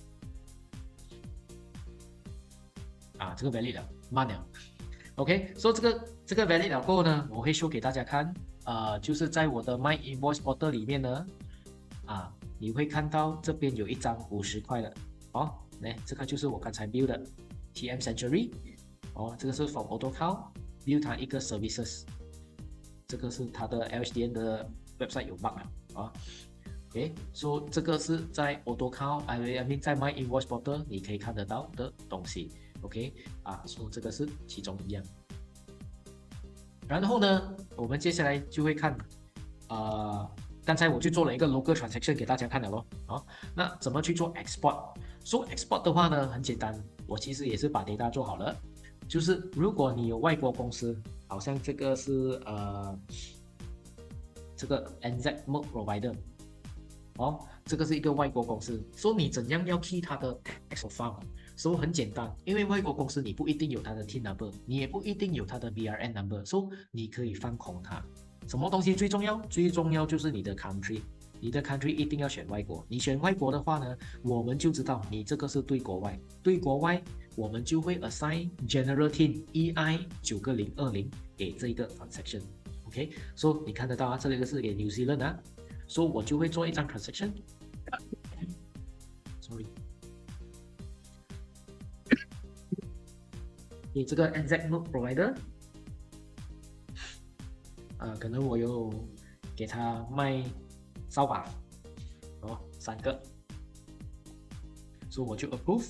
啊，这个 valid 了，慢了。OK， 所、so、以这个这个 valid 了过后呢，我会 show 给大家看，呃，就是在我的 My Invoice Portal 里面呢，啊，你会看到这边有一张五十块的，哦，来，这个就是我刚才 build 的 T M Century， 哦，这个是 from AutoCount build 它一个 services， 这个是它的 L H D N 的 website 有 mark 了，啊。OK， 所、so、以这个是在 AutoCount，I mean 在 My Invoice Portal 你可以看得到的东西。OK， 啊，所、so、以这个是其中一样。然后呢，我们接下来就会看，呃，刚才我就做了一个 local transaction 给大家看了咯，啊，那怎么去做 export？So export 的话呢，很简单，我其实也是把 data 做好了，就是如果你有外国公司，好像这个是呃，这个 N Z Merck Provider。哦，这个是一个外国公司，说你怎样要 key 它的 tax file， 所以很简单，因为外国公司你不一定有它的 T I N number， 你也不一定有它的 B R N number， 所以你可以放空它。什么东西最重要？最重要就是你的 country， 你的 country 一定要选外国。你选外国的话呢，我们就知道你这个是对国外，对国外我们就会 assign General Team E I 九个零二零给这个 transaction。OK， 所以你看得到啊，这里是给 New Zealand 啊。所、so, 以我就会做一张 transaction，sorry， 给这个 N Z Merck Provider， 啊、呃，可能我有给他卖扫把，哦，三个，所、so, 以我就 approve，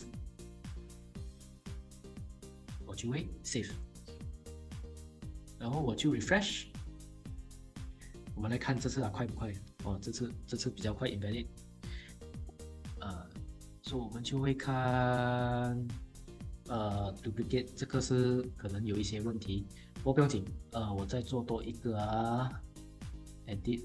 我就会 save， 然后我就 refresh， 我们来看这次它快不快。哦，这次这次比较快 invalid， 呃，所以我们就会看，呃 duplicate 这个是可能有一些问题，不过不用紧，呃，我再做多一个啊 ，edit，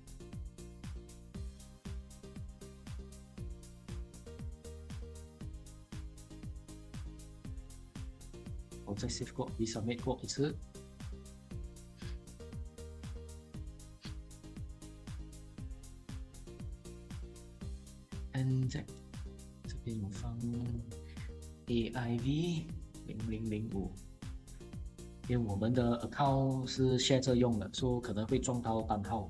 我再 save 过 resubmit 过一次。N Z 这边有放 A I V 零零零五，因为我们的 account 是 share 着用的，所以可能会撞到单号。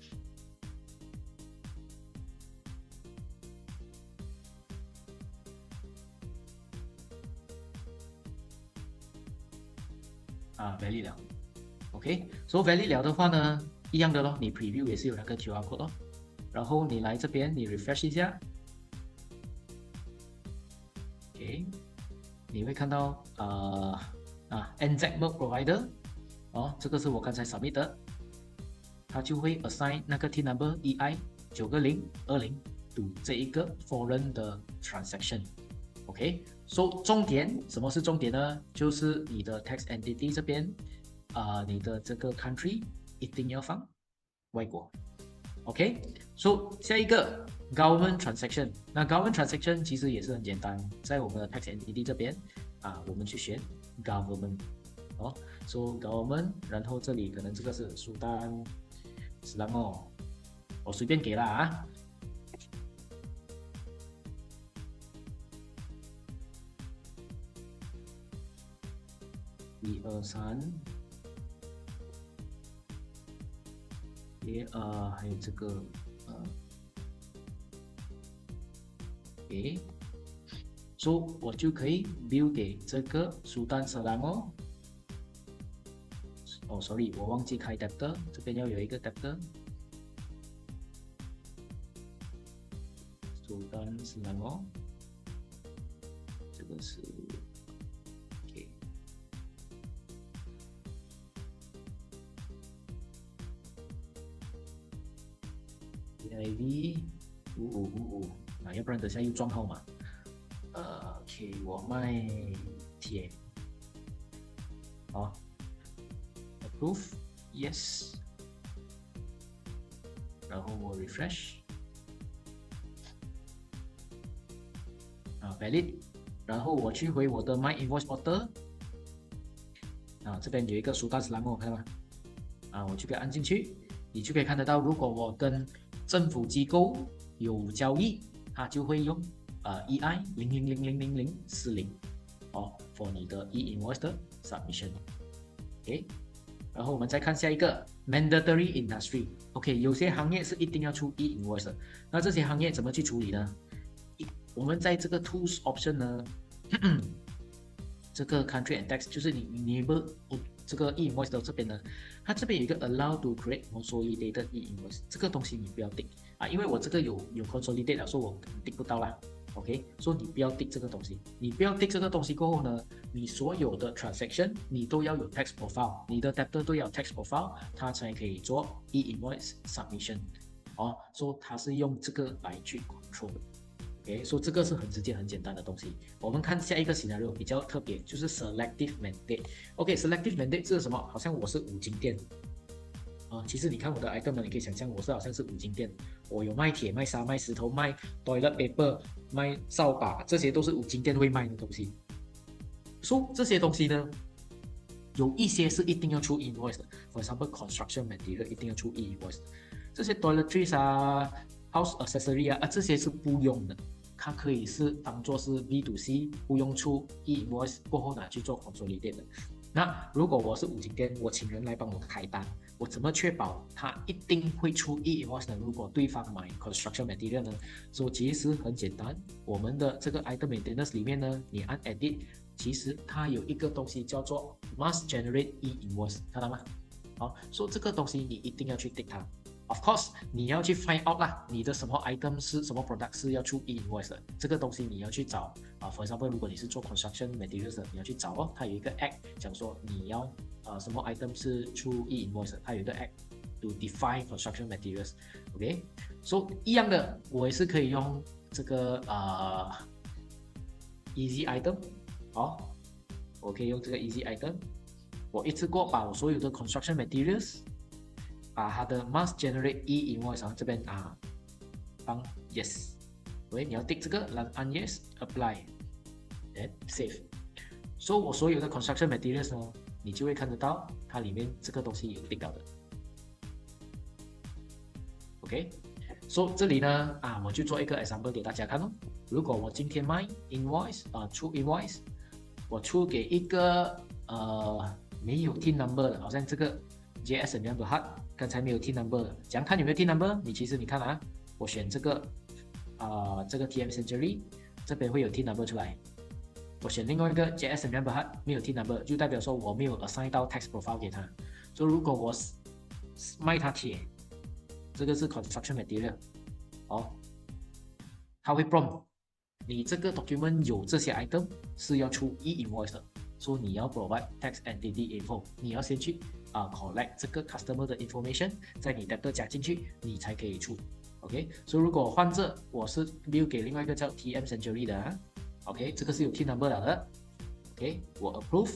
啊 ，valid 了 ，OK， 所以 valid 了的话呢，一样的咯，你 preview 也是有那个 Q R code 咯，然后你来这边你 refresh 一下。OK， 你会看到呃啊 N Z Merck Provider， 哦，这个是我刚才 submit 的，它就会 assign 那个 T I N number E I 九个零二零 to 这一个 foreign 的 transaction。OK， so 重点，什么是重点呢？就是你的 tax entity 这边，啊、呃，你的这个 country 一定要放外国。OK，so 下一个 government transaction， 那 government transaction 其实也是很简单，在我们的 tax entity 这边啊，我们去选 government， 哦 ，so government， 然后这里可能这个是苏丹斯兰哦，我随便给了啊。一二三。 ，OK，呃，还有这个，呃，OK， 所、so, 我就可以 build 给这个 Sultan Selangor。哦 ，sorry， 我忘记开 adapter， 这边要有一个 adapter。Sultan Selangor， 这个是 OK。D I V 五五五五啊，要不然等下又撞号码。呃 ，OK， 我卖铁，好 ，approve yes， 然后我 refresh， 啊 valid， 然后我去回我的 my invoice portal， 啊，这边有一个苏丹斯兰我看到吗？啊，我就可以按进去，你就可以看得到，如果我跟政府机构有交易，它就会用呃 E I 零零零零零零四零哦 for 你的 e-invoice 的 submission。OK， 然后我们再看下一个 mandatory industry。OK， 有些行业是一定要出 e-invoice 的，那这些行业怎么去处理呢？我们在这个 tools option 呢，这个 country and tax 就是你 enable 这个 e-invoice 的这边呢，它这边有一个 allow to create consolidated e-invoice， 这个东西你不要定啊，因为我这个有有 consolidated 了，所以我定不到啦。OK， 所以你不要定这个东西，你不要定这个东西过后呢，你所有的 transaction 你都要有 tax profile， 你的 debtor 都要有 tax profile， 它才可以做 e-invoice submission。哦，所以它是用这个来去 control 的。OK， 所以这个是很直接、很简单的东西。我们看下一个 scenario 比较特别，就是 selective mandate。OK，selective mandate 是什么？好像我是五金店啊，其实你看我的 item 呢，你可以想象我是好像是五金店，我有卖铁、卖沙、卖石头、卖 toilet paper、卖扫把，这些都是五金店会卖的东西。所以这些东西呢，有一些是一定要出 invoice 的 ，for example construction material 一定要出 invoice。这些 toiletries 啊、house accessory 啊，啊这些是不用的。它可以是当做是 B to C， 不用出 e-invoice 过后拿去做 consolidate 的。那如果我是五金店，我请人来帮我开单，我怎么确保它一定会出 e-invoice 呢？如果对方买 construction material 呢？所以其实很简单，我们的这个 item maintenance 里面呢，你按 edit， 其实它有一个东西叫做 must generate e-invoice， 看到吗？好，所以这个东西你一定要去 tick 它。Of course， 你要去 find out 啦，你的什么 item 是什么 product 是要出 e-invoice 的，这个东西你要去找啊。For example， 如果你是做 construction materials 的，你要去找哦，它有一个 act 讲说你要呃什么 item 是出 e-invoice 的，它有一个 act to define construction materials。OK，so、okay? 一样的，我也是可以用这个呃 easy item， 好、哦，我可以用这个 easy item， 我一次过把我所有的 construction materials。把它的 must generate e-invoice 然后这边啊，放 yes， 喂，你要 tick 这个，然后按 yes apply， then save。所以我所有的 construction materials 呢，你就会看得到它里面这个东西有 tick 到的。OK， 所以这里呢啊，我就做一个 example 给大家看哦。如果我今天卖 invoice 啊，出 invoice， 我出给一个呃没有 T number 的，好像这个 J S N Berhad。刚才没有 T number 的，怎样看有没有 T number？ 你其实你看啊，我选这个啊、呃、这个 T M Century 这边会有 T number 出来。我选另外一个 J S N Berhad 没有 T number， 就代表说我没有 assign 到 tax profile 给他。所以如果我卖他铁，这个是 construction material， 哦，他会 prompt 你这个 document 有这些 item 是要出 e-invoice 的，所以你要 provide tax entity info， 你要先去。啊 ，collect 这个 customer 的 information， 在你 debtor 加进去，你才可以出。OK， 所以如果换这我是 build 给另外一个叫 T M Century 的、啊、，OK， 这个是有 T number 了的 ，OK， 我 approve，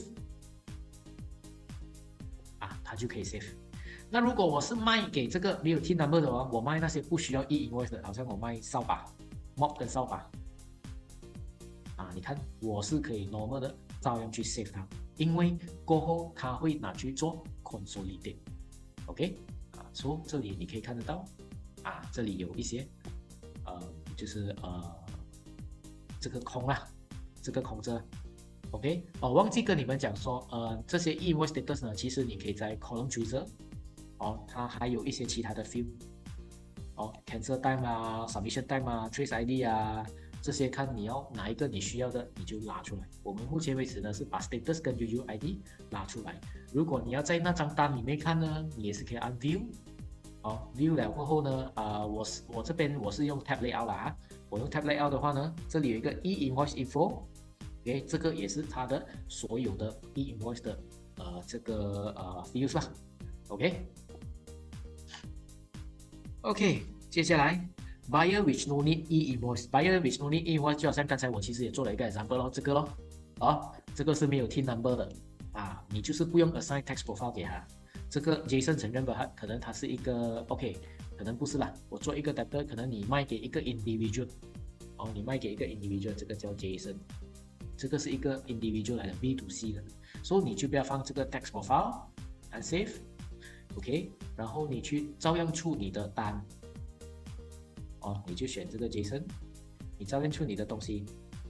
啊，它就可以 save。那如果我是卖给这个没有 T number 的话，我卖那些不需要 e-invoice 的，好像我卖扫把 ，mop 跟扫把，啊，你看我是可以 normal 的，照样去 save 它。因为过后他会拿去做 consolidate，OK， 啊，所以这里你可以看得到，啊，这里有一些，呃，就是呃，这个空啊，这个空着 ，OK， 哦，忘记跟你们讲说，呃，这些 e-invoice status 呢，其实你可以在 column chooser， 哦，它还有一些其他的 field，哦 cancel time 啊 submission time 啊 trace I D 啊，这些看你要哪一个你需要的你就拉出来。我们目前为止呢是把 status 跟 U U I D 拉出来。如果你要在那张单里面看呢，你也是可以按 view。哦 view 了过后呢，啊、呃，我是我这边我是用 tab layout 啦、啊，我用 tab layout 的话呢，这里有一个 e invoice info。OK， 这个也是它的所有的 e invoice 的呃这个呃 fields 啦。OK，OK，、okay? okay, 接下来 buyer which no need e invoice，buyer which no need e invoice 就好像刚才我其实也做了一个 example 咯，这个咯，哦，这个是没有 T number 的啊，你就是不用 assign text profile 给他。这个 Jason 承认吧，可能他是一个 OK， 可能不是啦。我做一个 debtor， 可能你卖给一个 individual， 哦，你卖给一个 individual， 这个叫 Jason， 这个是一个 individual 来的 B to C 的，所以你就不要放这个 text profile， 按 save，OK， 然后你去照样出你的单，哦，你就选这个 Jason， 你照样出你的东西，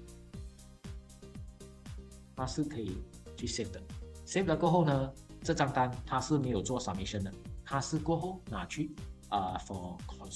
它是可以去 save 的。save 了过后呢？这张单它是没有做 submission 的，它是过后拿去啊、uh, for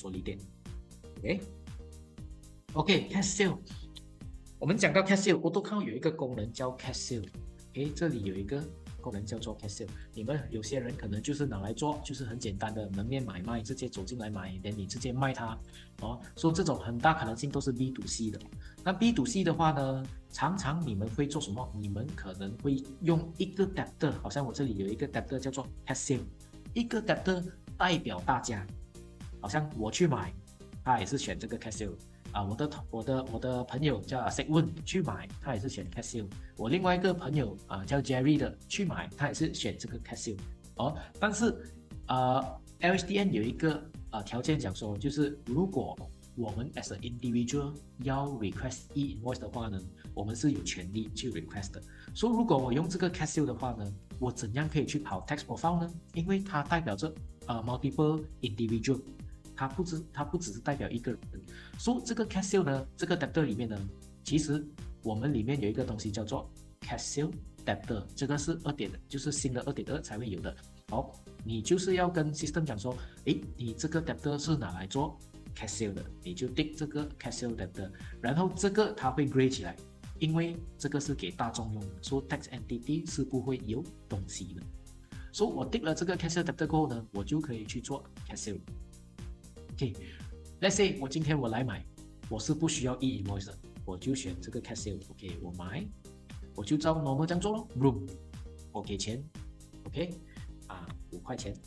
consolidate。OK，OK，、okay? cash sale。我们讲到 cash sale， 我都看到有一个功能叫 cash sale。诶，这里有一个功能叫做 cash sale。你们有些人可能就是拿来做，就是很简单的门面买卖，直接走进来买，等你直接卖它。哦，所以这种很大可能性都是 B to C 的。那 B to C 的话呢？常常你们会做什么？你们可能会用一个 debtor， 好像我这里有一个 debtor 叫做 cash sale， 一个 debtor 代表大家，好像我去买，他也是选这个 cash sale 啊。我的我的我的朋友叫 Segwin 去买，他也是选 cash sale。我另外一个朋友啊叫 Jerry 的去买，他也是选这个 cash sale。哦，但是呃 L H D N 有一个呃条件讲说，就是如果我们 as an individual 要 request e invoice 的话呢，我们是有权利去 request 的。所以如果我用这个 cash sale 的话呢，我怎样可以去跑 tax profile 呢？因为它代表着呃 multiple individual， 它不只它不只是代表一个人。所以这个 cash sale 呢，这个 debtor 里面呢，其实我们里面有一个东西叫做 cash sale debtor， 这个是二点，就是新的二点二才会有的。好，你就是要跟 system 讲说，诶，你这个 debtor 是拿来做cash sale 的，你就 tick 这个 cash sale debtor， 然后这个它会 gray 起来，因为这个是给大众用的，所以 tax entity 是不会有东西的。所以我 tick 了这个 cash sale debtor 过后呢，我就可以去做 cash sale。OK，let's say 我今天我来买，我是不需要 e invoice 的，我就选这个 cash sale。OK， 我买，我就照 normal 这样做咯 ，room， 我给钱 ，OK， 啊，五块钱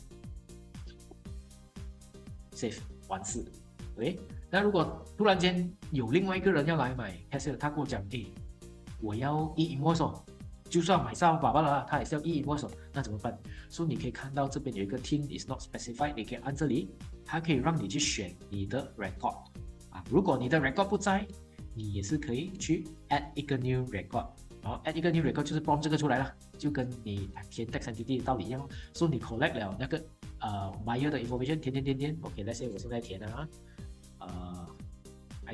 ，save 完事。OK， 那如果突然间有另外一个人要来买 cash sale， 他跟我讲，诶，我要 e invoice 哦，就算买上爸爸了，他也是要 e invoice 哦，那怎么办？所以你可以看到这边有一个 team is not specified， 你可以按这里，它可以让你去选你的 record 啊。如果你的 record 不在，你也是可以去 add 一个 new record， 然后 add 一个 new record 就是 prompt 这个出来了，就跟你填 tax entity 的道理一样。所以你 collect 了那个呃 buyer 的 information， 填填填填 ，OK，let's say 我现在填了啊。呃 ，I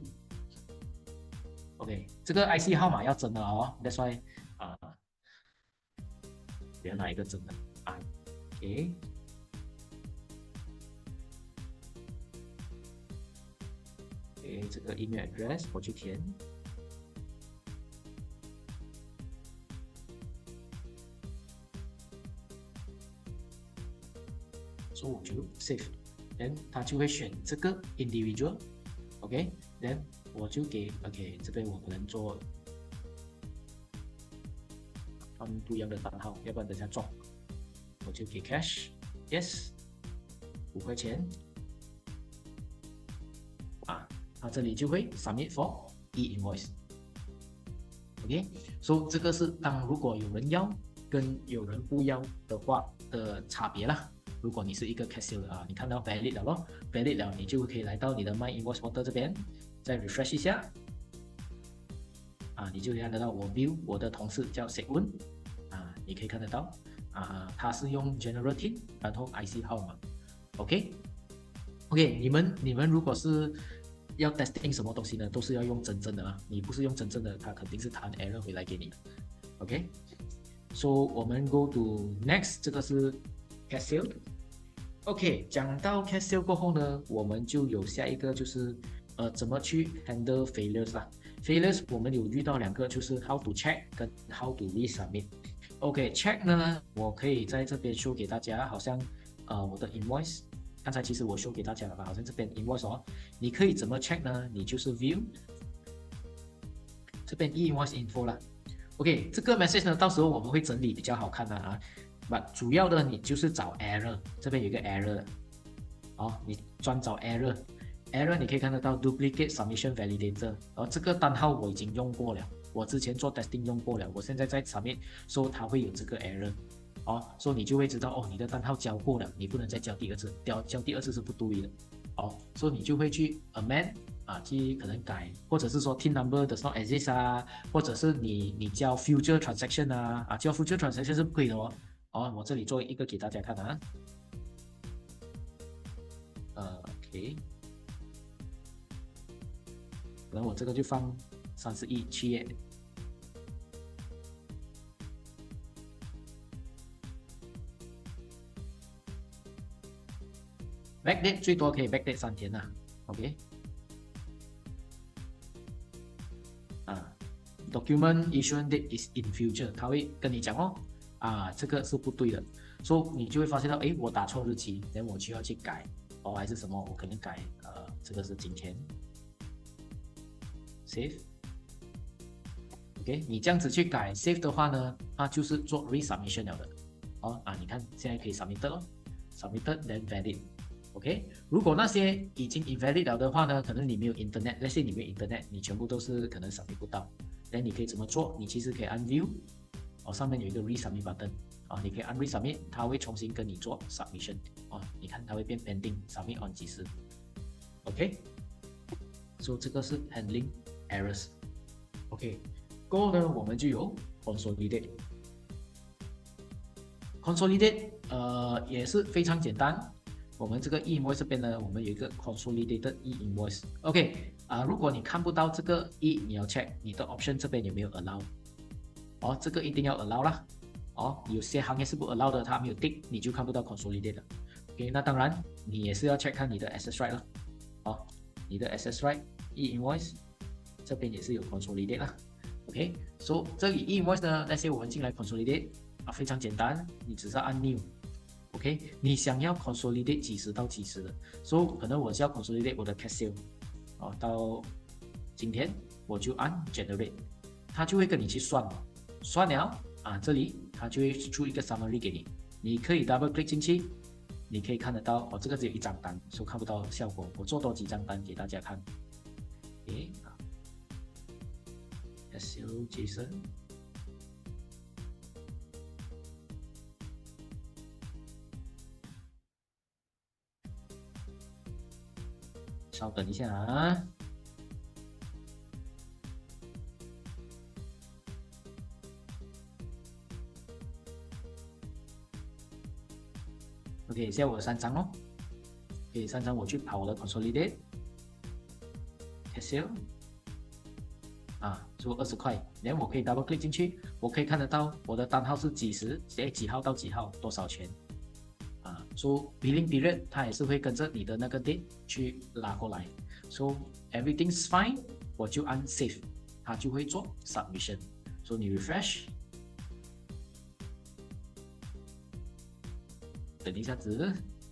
C，OK， 这个 I C 号码要真的哦 ，That's why 啊、呃，原来一个真的 ，OK， OK， 这个 email address 我去填，所以我就 save。Then 它就会选这个 individual，OK，Then 我就给 OK， 这边我可能做他们不一样的单号，要不然等下撞，我就给 cash yes 五块钱啊，它这里就会 submit for e invoice，OK， 所以这个是当如果有人要跟有人不要的话的差别啦。如果你是一个 cash sale 啊，你看到 valid 了咯 ，valid 了，你就可以来到你的 My Invoice Portal 这边，再 refresh 一下，啊，你就看得到我 view 我的同事叫 Segwin， 啊，你可以看得到，啊，他是用 General Team， 然后 I C 号码 ，OK，OK，、okay? okay, 你们你们如果是要 testing 什么东西呢，都是要用真正的啊，你不是用真正的，它肯定是弹 error 回来给你的 ，OK， so 我们 go to next， 这个是 cash sale， OK，讲到 cash sale 过后呢，我们就有下一个就是呃怎么去 handle failures 啦。failures 我们有遇到两个，就是 how to check 跟 how to resubmit。OK，check 呢，我可以在这边 show 给大家，好像呃我的 invoice， 刚才其实我 show 给大家了吧，好像这边 invoice 哦，你可以怎么 check 呢？你就是 view 这边 e-invoice info 啦。OK， 这个 message 呢，到时候我们会整理比较好看的啊。把主要的你就是找 error， 这边有一个 error， 哦，你专找 error，error 你可以看得到 duplicate submission validator， 然后这个单号我已经用过了，我之前做 testing 用过了，我现在在上面说它会有这个 error， 哦，所以你就会知道哦，你的单号交过了，你不能再交第二次，交交第二次是不对的，哦，所以你就会去 amend。啊，去可能改，或者是说 T I N number does not exist 啊，或者是你你交 future transaction 啊，啊交 future transaction 是不可以的哦。哦，我这里做一个给大家看啊。呃 ，OK， 然后我这个就放三十一七页。backdate 最多可以 backdate 三天呐、啊、，OK。啊 ，document issuance date is in future， 他会跟你讲哦，啊，这个是不对的，所以你就会发现到，哎，我打错日期，然后我就要去改，哦，还是什么，我可能改，呃，这个是今天 ，save，OK， 你这样子去改 save 的话呢，它就是做 resubmission 了的，哦，啊，你看现在可以 submitted 咯 ，submitted then valid。OK， 如果那些已经 invalid 了的话呢，可能你没有 internet， 那些你没有 internet， 你全部都是可能 submit 不到。那你可以怎么做？你其实可以按 view， 哦，上面有一个 resubmit button， 哦，你可以按 resubmit， 它会重新跟你做 submission， 哦，你看它会变 pending submit on 几时 ，OK， 所以这个是 handling errors，OK， 过后呢，我们就有 consolidate，consolidate， 呃，也是非常简单。我们这个 e-invoice 这边呢，我们有一个 consolidated e-invoice。OK， 啊、呃，如果你看不到这个 e， 你要 check 你的 option 这边有没有 allow。哦，这个一定要 allow 啦。哦，有些行业是不 allow 的，它没有 tick， 你就看不到 consolidate 了。OK， 那当然你也是要 check 看你的 access right 了。哦，你的 access right e-invoice 这边也是有 consolidate 啦。OK，so 这里 e-invoice 呢，那些我们进来 consolidate 啊，非常简单，你只是按 new。OK， 你想要 consolidate 几时到几时的，所以可能我是要 consolidate 我的 cash sale， 哦，到今天我就按 generate， 它就会跟你去算，算了啊，这里它就会出一个 summary 给你，你可以 double click 进去，你可以看得到，哦，这个只有一张单，所以看不到效果，我做多几张单给大家看。OK， 啊 ，cash sale Jason。稍等一下啊。OK， 现在我有三张哦。OK， 三张我去跑我的 consolidate cash sale 啊，做二十块，然后我可以 double click 进去，我可以看得到我的单号是几时，哎，几号到几号，多少钱啊。So billing period 它也是会跟着你的那个 date 去拉过来。So everything's fine， 我就按 save， 它就会做 submission。So 你 refresh， 等一下子。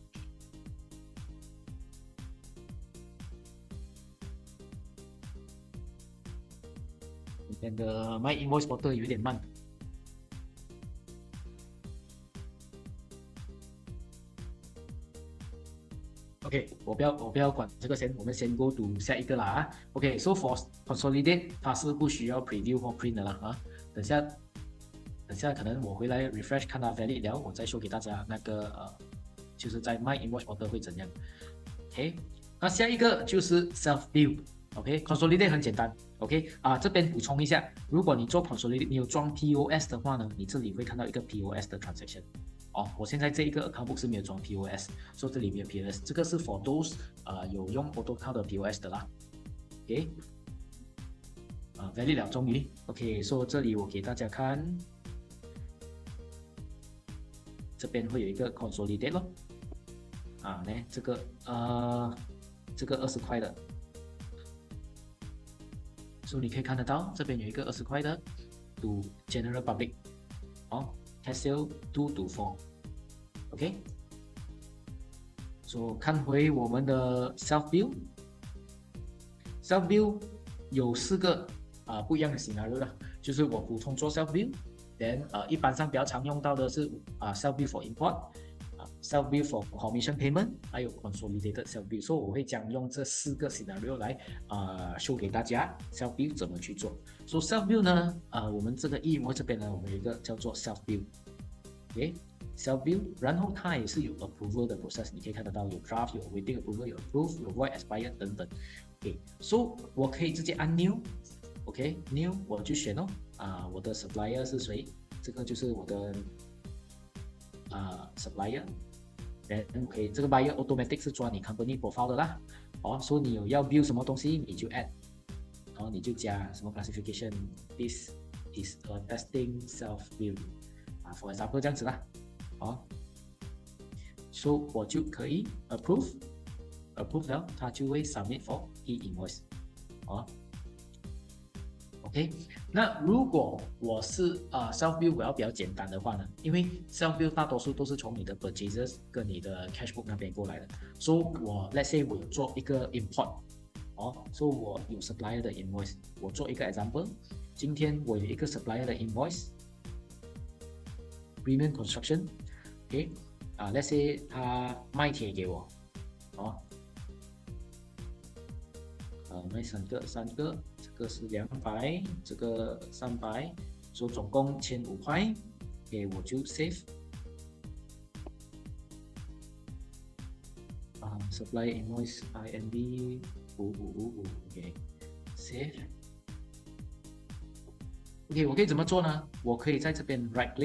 那个 My Invoice Portal 有点慢。OK， 我不要我不要管这个先，我们先 go to 下一个啦啊。OK，so for consolidate 它是不需要 preview 或 print 的啦啊。等下等下可能我回来 refresh 看它 valid 了，我再说给大家那个呃，就是在 My Invoice Portal 会怎样。OK， 那下一个就是 self bill。OK，consolidate 很简单。OK 啊，这边补充一下，如果你做 consolidate， 你有装 P O S 的话呢，你这里会看到一个 P O S 的 transaction。哦，我现在这一个 account book 是没有装 P O S， 所以这里没有 P O S， 这个是 for those 呃有用 AutoCount 的 P O S 的啦。OK， 啊 valid 了，终于 OK， 所以这里我给大家看，这边会有一个 consolidate 咯。 啊，呢这个呃这个二十块的，所以你可以看得到这边有一个二十块的 to general public， 哦 test sale two to four，OK， 所以看回我们的 self build。Self build 有四个啊、呃、不一样的 scenario 啦，就是我普通做 self build，then 呃一般上比较常用到的是啊、呃、self build for import， 啊、呃、self build for commission payment， 还有 consolidated self build， 所以我会将用这四个 scenario 来啊、呃、show 给大家 self build 怎么去做。所以 self build 呢，啊、呃、我们这个 E-invoice 这边呢，我们有一个叫做 self build。OK，self build， 然后它也是有 approval 的 process， 你可以看得到有 draft， 有 waiting approval， 有 approve， 有 void expire 等等。OK，so 我可以直接按 new，OK，new 我就选哦，啊，我的 supplier 是谁？这个就是我的啊 supplier。Then OK， 这个 buyer automatic 是抓你 company profile 的啦。哦，所以你有要 build 什么东西，你就 add， 然后你就加什么 classification。This is a testing self build。啊 ，for example 这样子啦。哦 ，so 我就可以 approve。approve 了，它就会 submit for e-invoice， 哦 ，OK。那如果我是呃 self build 我要比较简单的话呢，因为 self build 大多数都是从你的 purchases 跟你的 cash book 那边过来的，所以我 let's say 我有做一个 import， 哦，所以我有 supplier 的 invoice， 我做一个 example， 今天我有一个 supplier 的 invoice，premium construction，OK， 啊 let's say 他卖铁给我，哦。呃，卖三个，三个，这个是两百，这个三百，所以总共千五块，给我就 save。啊 ，supply invoice I N D 五五五五 ，OK，save。OK， 我可以怎么做呢？我可以在这边 right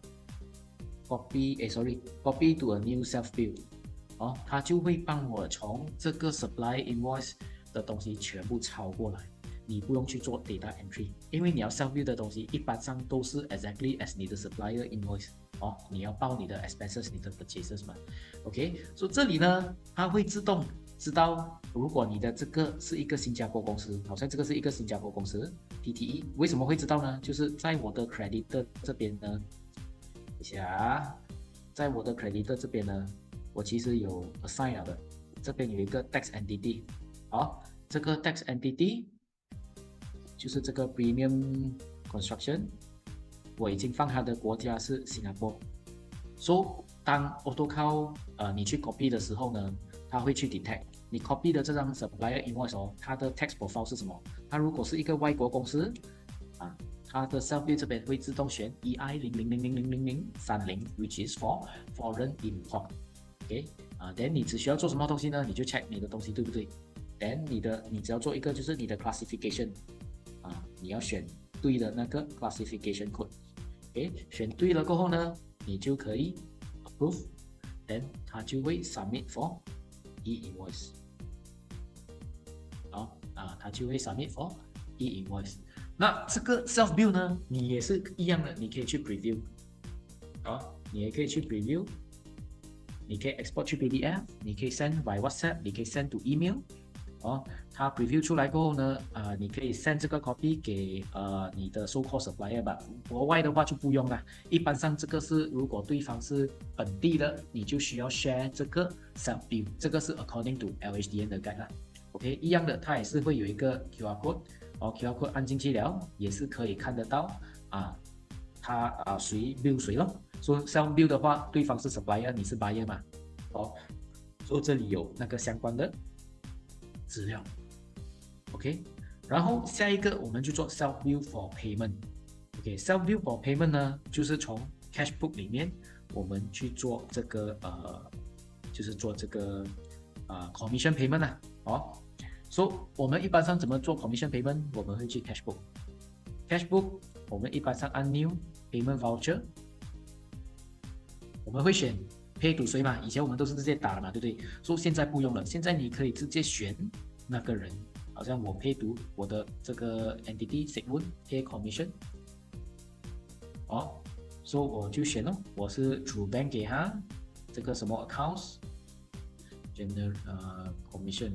click，copy， 哎，sorry，copy to a new self build， 哦，它就会帮我从这个 supply invoice的东西全部抄过来，你不用去做 data entry， 因为你要 self build 的东西一般上都是 exactly as 你的 supplier invoice， 哦，你要报你的 expenses， 你的 purchases 嘛 ，OK， 所以这里呢，它会自动知道，如果你的这个是一个新加坡公司，好像这个是一个新加坡公司 T T E， 为什么会知道呢？就是在我的 creditor 这边呢，一下啊，在我的 creditor 这边呢，我其实有 assign 了的，这边有一个 tax entity。好，这个 tax entity 就是这个 premium construction， 我已经放它的国家是新加坡。所以当 AutoCal 呃你去 copy 的时候呢，它会去 detect 你 copy 的这张 supplier invoice 哦，它的 tax profile 是什么？它如果是一个外国公司啊，它的 self build 这边会自动选 E I 零零零零零零零三零 which is for foreign import。OK， 啊 ，then 你只需要做什么东西呢？你就 check 你的东西对不对？Then 你的你只要做一个就是你的 classification， 啊，你要选对的那个 classification code，OK， 选对了过后呢，你就可以 approve，then 它就会 submit for e-invoice， 好啊，它就会 submit for e-invoice。那这个 self build 呢，你也是一样的，你可以去 preview， 好，你也可以去 preview， 你可以 export 去 P D F， 你可以 send by WhatsApp， 你可以 send to email。哦，它 preview 出来过后呢，呃，你可以 send 这个 copy 给呃你的 so-called supplier 吧。国外的话就不用了，一般上这个是如果对方是本地的，你就需要 share 这个 self build， 这个是 according to L H D N 的 guide 啦。OK， 一样的，它也是会有一个 Q R code， 哦 ，Q R code 按进去了，也是可以看得到啊，它啊谁 build 谁咯。说 self build 的话，对方是 supplier， 你是 buyer 嘛，哦，所以这里有那个相关的资料 ，OK， 然后下一个我们就做 self build for payment。OK，self build for payment 呢，就是从 cash book 里面我们去做这个呃，就是做这个呃 commission payment 啊，哦，所以我们一般上怎么做 commission payment？ 我们会去 cash book，cash book 我们一般上按 new payment voucher， 我们会选 pay to 谁嘛？以前我们都是直接打了嘛，对不对？所以现在不用了，现在你可以直接选那个人，好像我 pay to 我的这个 entity Sigmund pay commission， 哦，所以我就选了，我是 through bank 给他这个什么 accounts， general 呃 commission，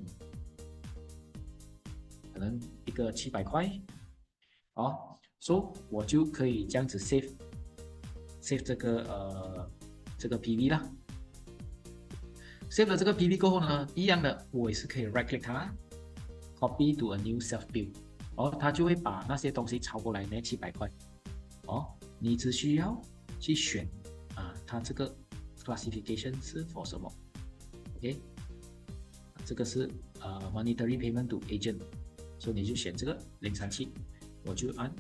可能一个七百块，哦，所以我就可以这样子 save save 这个呃这个 P V 啦。save 了这个 P V 过后呢，一样的，我也是可以 right click 它 ，copy to a new self build， 哦，它就会把那些东西抄过来那七百块，哦，你只需要去选啊，它这个 classification 是 for 什么 ？OK， 这个是呃 monetary payment to agent， 所以你就选这个零三七，我就按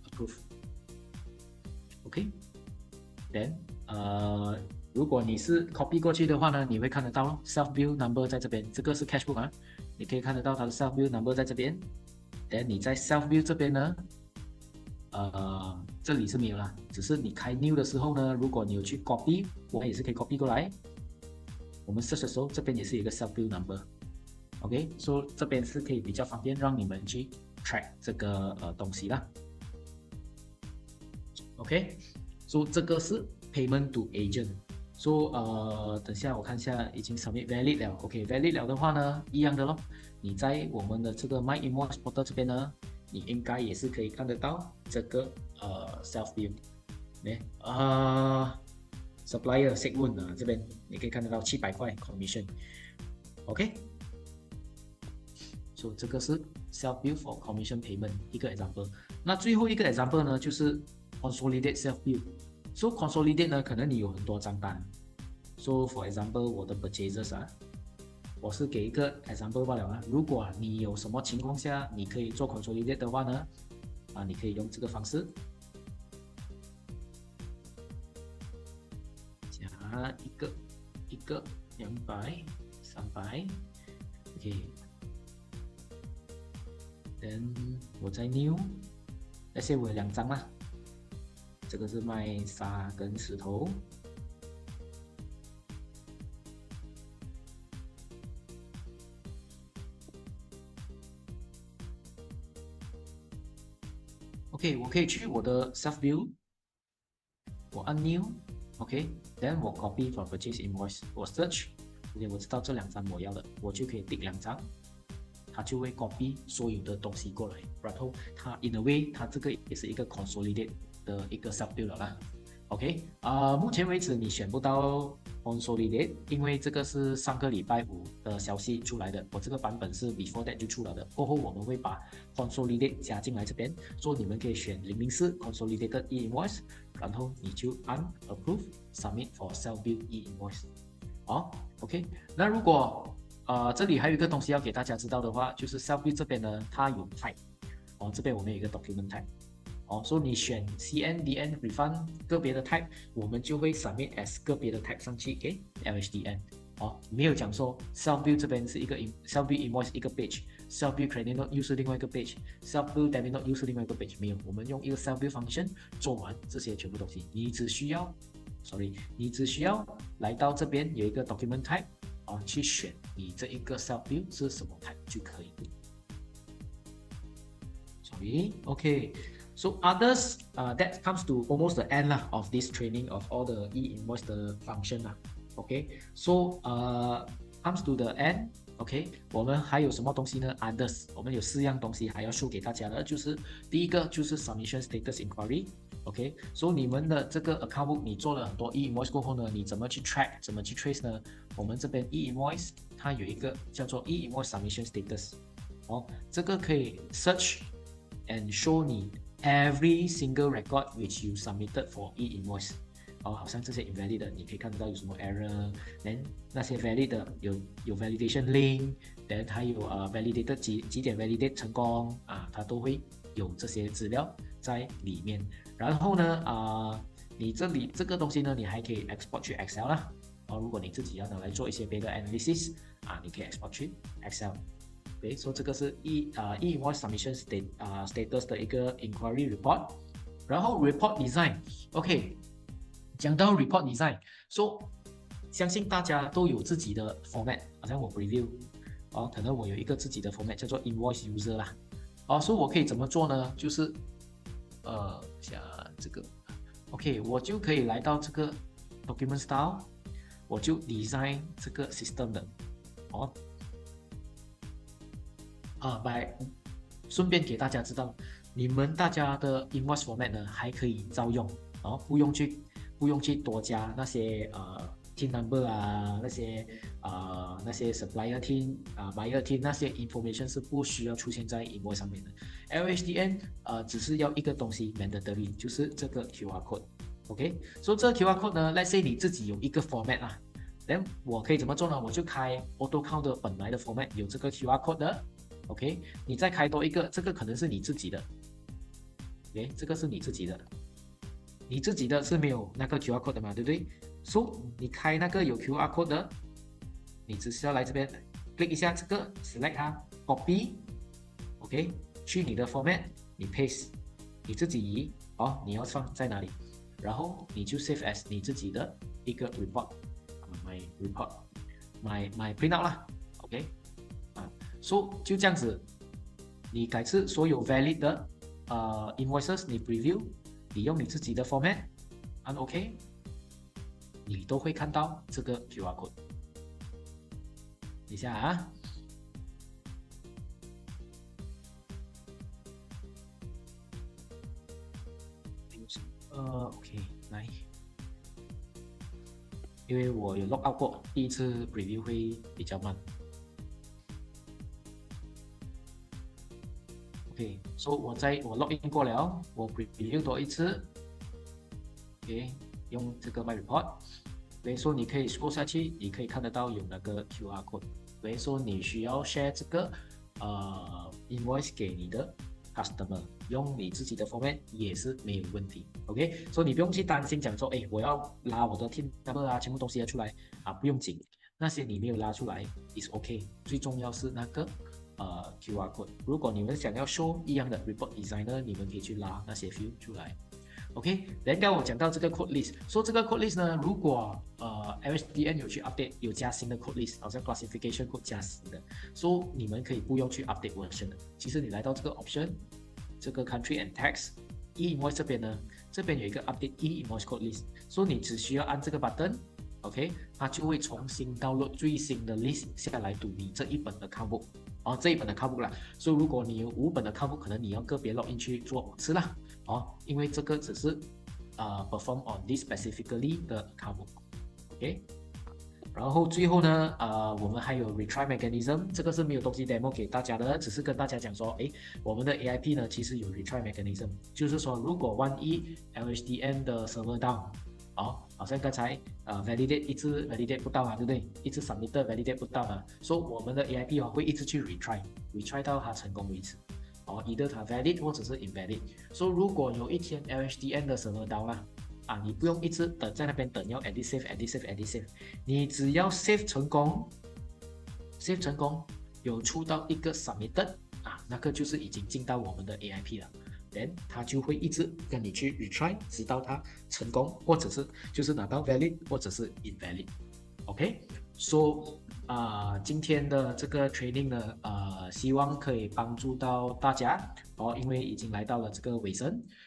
approve，OK，then 呃。如果你是 copy 过去的话呢，你会看得到 self build number 在这边，这个是 cash book 啊，你可以看得到它的 self build number 在这边。等你在 self build 这边呢，呃，这里是没有啦，只是你开 new 的时候呢，如果你有去 copy， 我们也是可以 copy 过来。我们 search 的时候，这边也是有一个 self build number。OK， 所以这边是可以比较方便让你们去 track 这个呃东西啦。OK， 所以这个是 payment to agent。So 呃，等下我看一下，已经 submit valid 了。OK，valid 了的话呢，一样的咯。你在我们的这个 My Invoice Portal 这边呢，你应该也是可以看得到这个呃 self build， 呢啊 supplier segment 啊这边你可以看得到七百块 commission。OK，so 这个是 self build for commission payment 一个 example。那最后一个 example 呢，就是 consolidate self build。So consolidate 呢，可能你有很多账单。So for example， 我的 purchases 啊，我是给一个 example 罢了啊。如果你有什么情况下你可以做 consolidate 的话呢，啊，你可以用这个方式，加一个一个两百三百 ，OK。Then 我在 new， 那些我有两张啦。这个是卖沙跟石头。OK， 我可以去我的 self build， 我按 new，OK，then、okay, 我 copy from purchase invoice， 我 search，OK， 我知道这两张我要的，我就可以ติ๊两张，它就会 copy 所有的东西过来，然后它 in a way， 它这个也是一个 consolidate 的一个 self build 了啦。OK， 啊、呃，目前为止你选不到 consolidate， 因为这个是上个礼拜五的消息出来的，我这个版本是 before that 就出了的。过后我们会把 consolidate 加进来这边，所以你们可以选零零四 consolidated e-invoice， 然后你就按 approve submit for self build e-invoice。哦 ，OK， 那如果呃这里还有一个东西要给大家知道的话，就是 self build 这边呢，它有 type， 哦，这边我们有一个 document type。哦，所以你选 C N D N refund 个别的 type， 我们就会 submit as 个别的 type 上去给 L H D N。哦，没有讲说 self build 这边是一个 self build invoice 一个 page，self build credit note 又是另外一个 page，self build debit note 又是另外一个 page， 没有，我们用一个 self build function 做完这些全部东西，你只需要 ，sorry， 你只需要来到这边有一个 document type， 啊，去选你这一个 self build 是什么 type 就可以。Sorry，OK。So others, uh, that comes to almost the end lah of this training of all the e-invoice 的 function 啦。OK， so 呃、uh, comes to the end。OK， 我们还有什么东西呢 ？Others， 我们有四样东西还要说给大家的，就是第一个就是 submission status inquiry。OK， so 你们的这个 account book 你做了很多 e-invoice 过后呢，你怎么去 track， 怎么去 trace 呢？我们这边 e-invoice 它有一个叫做 e-invoice submission status。哦，这个可以 search and show 你every single record which you submitted for e-invoice， 哦，好像这些 invalid 的，你可以看得到有什么 error，then 那些 valid 的有有 validation link，then 还有呃 validated 几几点 validate 成功啊，它都会有这些资料在里面。然后呢，啊、呃，你这里这个东西呢，你还可以 export 去 Excel 啦，哦，如果你自己要拿来做一些别的 analysis 啊，你可以 export 去 Excel。OK， 所以这个是 e 啊、uh, e-invoice submission state 啊、uh, status 的一个 inquiry report， 然后 report design。OK， 讲到 report design，so 相信大家都有自己的 format， 好像我 review 哦，可能我有一个自己的 format 叫做 invoice user 啦，哦，所以我可以怎么做呢？就是呃，像这个 ，OK， 我就可以来到这个 document style， 我就 design 这个 system 的哦。啊，来，顺便给大家知道，你们大家的 invoice format 呢还可以照用哦，不用去不用去多加那些呃 team number 啊，那些呃那些 supplier team 啊 buyer team 那些 information 是不需要出现在 invoice 上面的。L H D N 呃只是要一个东西 mandatory，就是这个 Q R code。OK， 所以这个 Q R code 呢 ，let's say 你自己有一个 format 啊，那我可以怎么做呢？我就开 AutoCount 的本来的 format 有这个 Q R code 的。OK， 你再开多一个，这个可能是你自己的。OK， 这个是你自己的，你自己的是没有那个 Q R code 的嘛，对不对？所以你开那个有 Q R code 的，你只需要来这边 click 一下这个 select 它 copy，OK， 去你的 format， 你 paste， 你自己移哦，你要放在哪里，然后你就 save as 你自己的一个 report，my report，my my printout 啦 ，OK。So 就这样子，你改次所有 valid 的呃 invoices 你 preview， 你用你自己的 format， 按 OK， 你都会看到这个 Q R code。等一下啊，呃 OK 来，因为我有 log out 过，第一次 preview 会比较慢。OK， 所以我在我 login 过了，我 preview 多一次。OK， 用这个 My Report。所以说你可以 scroll 下去，你可以看得到有那个 Q R code。所以说你需要 share 这个呃 invoice 给你的 customer， 用你自己的 format 也是没有问题。OK， 所以你不用去担心讲说，哎，我要拉我的 team number 啊，全部东西要出来啊，不用紧，那些你没有拉出来 is OK。最重要是那个。呃 Q R code， 如果你们想要 show 一样的 report designer， 你们可以去拉那些 view 出来。OK， 刚刚我讲到这个 code list， 说这个 code list 呢，如果呃 L H D N 有去 update， 有加新的 code list， 好像 classification code 加新的，所以你们可以不用去 update version 的。其实你来到这个 option， 这个 country and tax e-invoice 这边呢，这边有一个 update e-invoice code list， 所以你只需要按这个 button。OK， 它就会重新 download 最新的 list 下来读你这一本的 account book， 哦，这一本的 account book 啦。所以如果你有五本的 account book， 可能你要个别 login 去做五次啦，哦，因为这个只是呃 perform on this specifically 的 account book，OK。然后最后呢，呃，我们还有 retry mechanism， 这个是没有东西 demo 给大家的，只是跟大家讲说，诶，我们的 A I P 呢其实有 retry mechanism， 就是说如果万一 L H D N 的 server down。哦，好像刚才呃 validate 一直 validate 不到嘛，对不对？一直 submit validate 不到嘛，所以我们的 A I P 哦会一直去 retry，retry 到它成功为止。哦 ，either 它 valid 或者是 invalid。所以如果有一天 L H D N 的 server down 啦，啊，你不用一直等在那边等，要 edit save edit save edit save， 你只要 save 成功 ，save 成功有出到一个 submitted 啊，那个就是已经进到我们的 A I P 了。then 它就会一直跟你去 retry， 直到它成功，或者是就是拿到 valid， 或者是 invalid。OK，so 啊、呃，今天的这个 training 呢，呃，希望可以帮助到大家哦，因为已经来到了这个尾声。